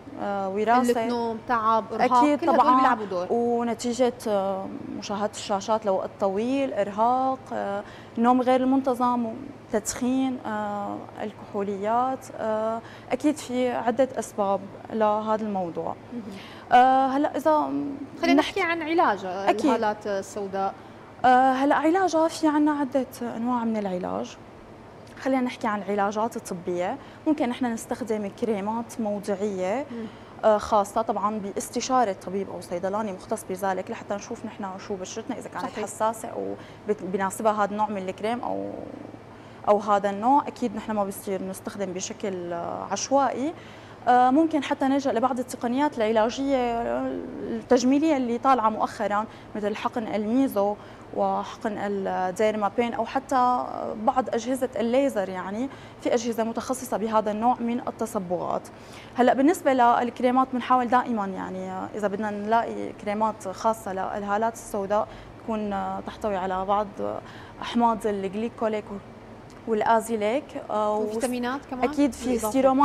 وراثة، نوم، تعب، إرهاق، أكيد كل هدول بيلعبوا دور، ونتيجة مشاهدة الشاشات لوقت طويل، إرهاق، نوم غير المنتظم، تدخين، الكحوليات، أكيد في عدة أسباب لهذا الموضوع. هلا إذا خلينا نحكي عن علاج الهالات السوداء. هلا علاجها في عنا عدة أنواع من العلاج. خلينا نحكي عن العلاجات الطبية. ممكن نحن نستخدم كريمات موضعية خاصة طبعا باستشارة طبيب أو صيدلاني مختص بذلك، لحتى نشوف نحن شو بشرتنا إذا كانت صحيح حساسة أو بناسبها هذا النوع من الكريم أو هذا النوع. أكيد نحن ما بصير نستخدم بشكل عشوائي. ممكن حتى نلجأ لبعض التقنيات العلاجية التجميلية اللي طالعة مؤخرا، مثل حقن الميزو وحقن الديرمابين، أو حتى بعض أجهزة الليزر. يعني في أجهزة متخصصة بهذا النوع من التصبغات. هلأ بالنسبة للكريمات بنحاول دائما، يعني إذا بدنا نلاقي كريمات خاصة للهالات السوداء تكون تحتوي على بعض أحماض الجليكوليك والازيليك وفيتامينات كمان. اكيد في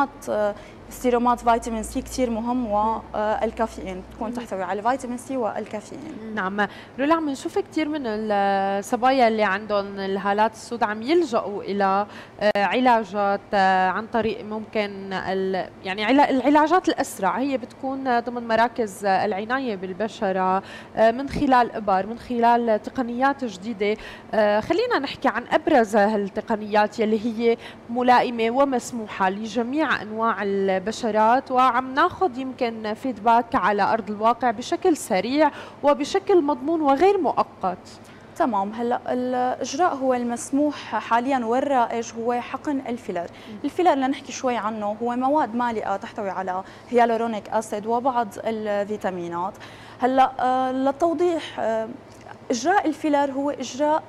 ستيرومات فيتامين سي كثير مهم، والكافيين تكون تحتوي على فيتامين سي والكافيين. نعم رولا، عم نشوف كثير من الصبايا اللي عندهم الهالات السوداء عم يلجأوا الى علاجات عن طريق ممكن يعني العلاجات الاسرع، هي بتكون ضمن مراكز العنايه بالبشره من خلال ابر، من خلال تقنيات جديده. خلينا نحكي عن ابرز هالتقنيات يلي هي ملائمه ومسموحه لجميع انواع البشرات، وعم ناخذ يمكن فيدباك على ارض الواقع بشكل سريع وبشكل مضمون وغير مؤقت. تمام. هلا الاجراء هو المسموح حاليا والرائج هو حقن الفيلر. الفيلر لنحكي شوي عنه، هو مواد مالئه تحتوي على هيالورونيك اسيد وبعض الفيتامينات. هلا للتوضيح، اجراء الفيلر هو اجراء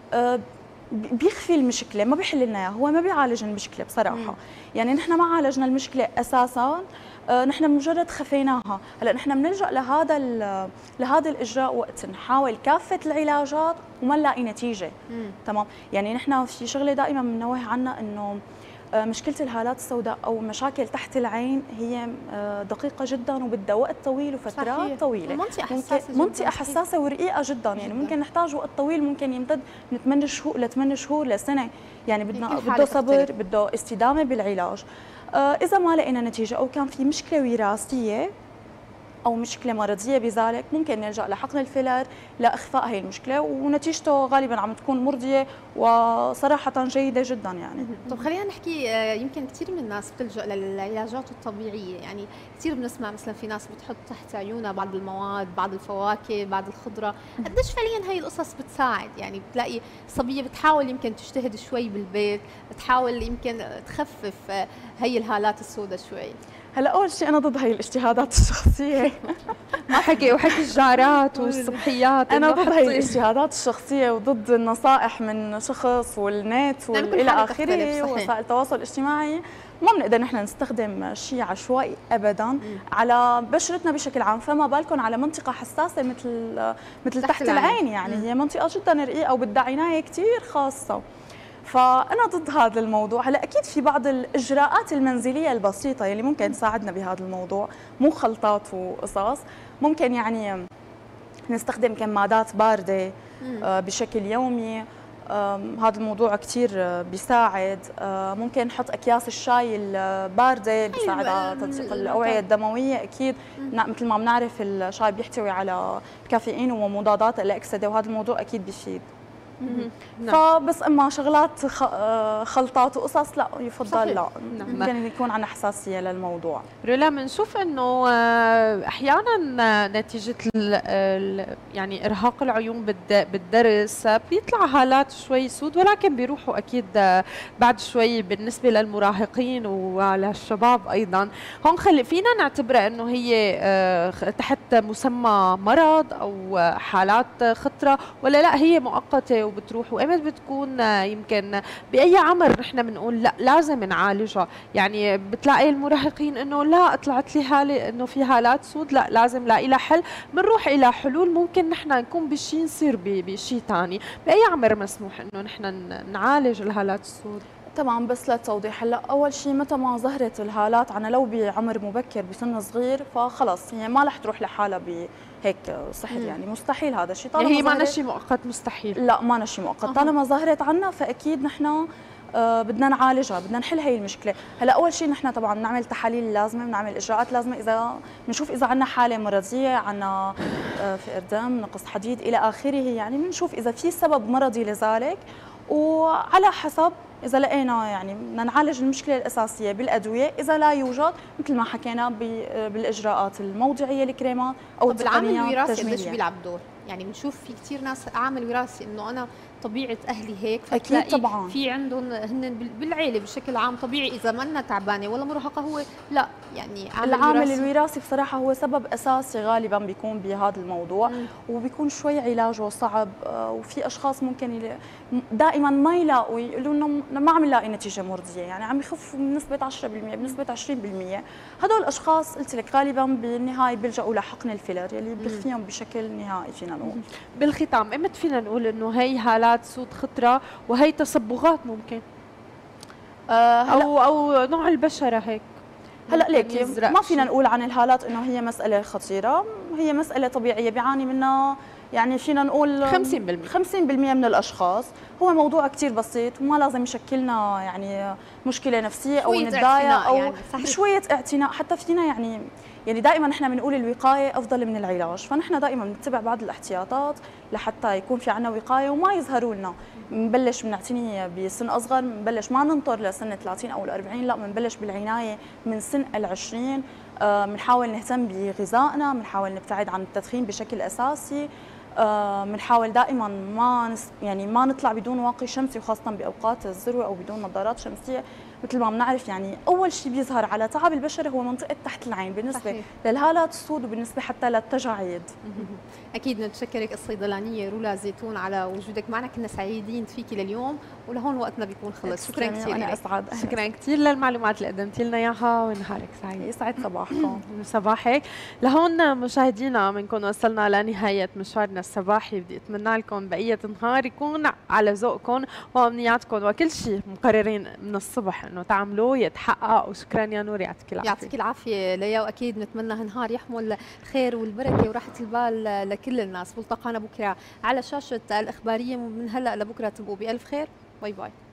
بيخفي المشكله، ما بيحل لنا اياها، هو ما بيعالج المشكله بصراحه. يعني نحن ما عالجنا المشكله اساسا، نحن مجرد خفيناها. هلا نحن بنلجا لهذا الاجراء وقت نحاول كافه العلاجات وما نلاقي نتيجه. تمام. يعني نحن في شغله دائما بننوه عنها، انه مشكله الهالات السوداء او مشاكل تحت العين هي دقيقه جدا وبدها وقت طويل وفترات صحيح. طويله، منطقه حساسه ورقيقه جدا. يعني ممكن نحتاج وقت طويل، ممكن يمتد من 8 شهور لسنه. يعني بده صبر، بده استدامه بالعلاج. اذا ما لقينا نتيجه او كان في مشكله وراثيه او مشكله مرضيه بذلك، ممكن نلجا لحقن الفيلر لاخفاء هي المشكله، ونتيجته غالبا عم تكون مرضيه وصراحه جيده جدا. يعني طب خلينا نحكي، يمكن كثير من الناس بتلجا للعلاجات الطبيعيه. يعني كثير بنسمع مثلا في ناس بتحط تحت عيونها بعض المواد، بعض الفواكه، بعض الخضره. قديش فعليا هي القصص بتساعد؟ يعني بتلاقي صبيه بتحاول يمكن تجتهد شوي بالبيت، بتحاول يمكن تخفف هي الهالات السوداء شوي. هلا اول شيء انا ضد هي الاجتهادات الشخصيه. ما حكي الجارات والصبحيات، انا ضد هي الاجتهادات الشخصيه وضد النصائح من شخص والنت والى اخره ووسائل التواصل الاجتماعي. ما بنقدر نحن نستخدم شيء عشوائي ابدا على بشرتنا بشكل عام، فما بالكم على منطقه حساسه مثل تحت العين. يعني هي منطقه جدا رقيقه وبدها عنايه كثير خاصه. فأنا ضد هذا الموضوع. هلا أكيد في بعض الإجراءات المنزلية البسيطة يلي ممكن تساعدنا بهذا الموضوع، مو خلطات وقصص. ممكن يعني نستخدم كمادات باردة بشكل يومي، هذا الموضوع كثير بيساعد. ممكن نحط أكياس الشاي الباردة بيساعد على تنسيق الأوعية الدموية. أكيد مثل ما بنعرف الشاي بيحتوي على كافيين ومضادات الأكسدة، وهذا الموضوع أكيد بيفيد. فبس اما شغلات خلطات وقصص لا، يفضل صحيح. لا ممكن يكون عندنا حساسيه للموضوع. رولا، بنشوف انه احيانا نتيجه يعني ارهاق العيون بالدرس بيطلع هالات شوي سود، ولكن بيروحوا اكيد بعد شوي. بالنسبه للمراهقين وللشباب ايضا، هون فينا نعتبرها انه هي تحت مسمى مرض او حالات خطره، ولا لا هي مؤقته وبتروح، وايمت بتكون يمكن باي عمر نحن بنقول لا لازم نعالجها؟ يعني بتلاقي المراهقين انه لا طلعت لي حاله انه في هالات سود، لا لازم لاقي لها حل، بنروح الى حلول ممكن نحن نكون بشيء نصير بشيء ثاني. باي عمر مسموح انه نحن نعالج الهالات السود؟ تمام، بس للتوضيح هلا اول شيء متى ما ظهرت الهالات عنا لو بعمر مبكر بسن صغير فخلص هي ما رح تروح لحالها بهيك سحر، يعني مستحيل هذا الشيء. طالما هي ما شيء مؤقت، مستحيل. لا ما شيء مؤقت، طالما ظهرت عنا فاكيد نحن بدنا نعالجها، بدنا نحل هي المشكله. هلا اول شيء نحن طبعا بنعمل تحاليل لازمه، بنعمل اجراءات لازمه، اذا بنشوف اذا عندنا حاله مرضيه، عندنا فقر دم، نقص حديد الى اخره، يعني بنشوف اذا في سبب مرضي لذلك، وعلى حسب إذا لقينا يعني بدنا نعالج المشكلة الأساسية بالأدوية، إذا لا يوجد مثل ما حكينا بالإجراءات الموضعية الكريمات أو العامل الوراثي قديش بيلعب دور؟ يعني بنشوف في كثير ناس عامل وراثي انه انا طبيعه اهلي هيك، اكيد طبعا في عندهم هن بالعيله بشكل عام طبيعي اذا منا تعبانه ولا مرهقه هو لا يعني العامل الوراثي بصراحه هو سبب اساسي غالبا بيكون بهذا الموضوع، وبيكون شوي علاجه صعب، وفي اشخاص ممكن دائما ما يلاقوا يقولوا انه ما عم نلاقي نتيجه مرضيه، يعني عم يخف بنسبه 10% بنسبه 20%، هدول الاشخاص قلت لك غالبا بالنهايه بيلجأوا لحقن الفيلر يلي بيخفيهم بشكل نهائي. فينا نقول بالختام امتى فينا نقول انه هي هالات سود خطره وهي تصبغات ممكن او نوع البشره هيك؟ هلا ليك ما فينا نقول عن الهالات انه هي مساله خطيره، هي مساله طبيعيه بيعاني منها يعني فينا نقول 50% من الاشخاص. هو موضوع كثير بسيط وما لازم يشكلنا يعني مشكله نفسيه او نتضايق او يعني بشويه اعتناء. حتى فينا يعني دائما نحن بنقول الوقايه افضل من العلاج، فنحن دائما بنتبع بعض الاحتياطات لحتى يكون في عنا وقايه وما يظهروا لنا. بنبلش بنعتني بسن اصغر، بنبلش ما ننطر لسن 30 او 40، لا بنبلش بالعنايه من سن 20. بنحاول نهتم بغذائنا، بنحاول نبتعد عن التدخين بشكل اساسي، بنحاول دائما ما نطلع بدون واقي شمسي، وخاصه باوقات الذروه او بدون نظارات شمسيه. مثل ما بنعرف يعني اول شيء بيظهر على تعب البشره هو منطقه تحت العين بالنسبه للهالات السود وبالنسبه حتى للتجاعيد. اكيد نتشكرك الصيدلانيه رولا زيتون على وجودك معنا، كنا سعيدين فيكي لليوم ولهون وقتنا بيكون خلص. شكرا كثير. انا اسعد. شكرا كثير للمعلومات اللي قدمتي لنا اياها، ونهارك سعيد. يسعد صباحكم. صباحك. لهون مشاهدينا بنكون وصلنا لنهايه مشوارنا الصباحي، بدي اتمنى لكم بقيه نهار يكون على ذوقكم وامنياتكم وكل شيء مقررين من الصبح انه تعملوه يتحقق. وشكرا يا نور، يعطيك العافيه. يعطيك العافيه ليا، واكيد نتمنى نهار يحمل الخير والبركه وراحه البال لكل الناس. ملتقانا بكره على شاشه الاخباريه، من هلا لبكره تبقوا بالف خير. باي باي.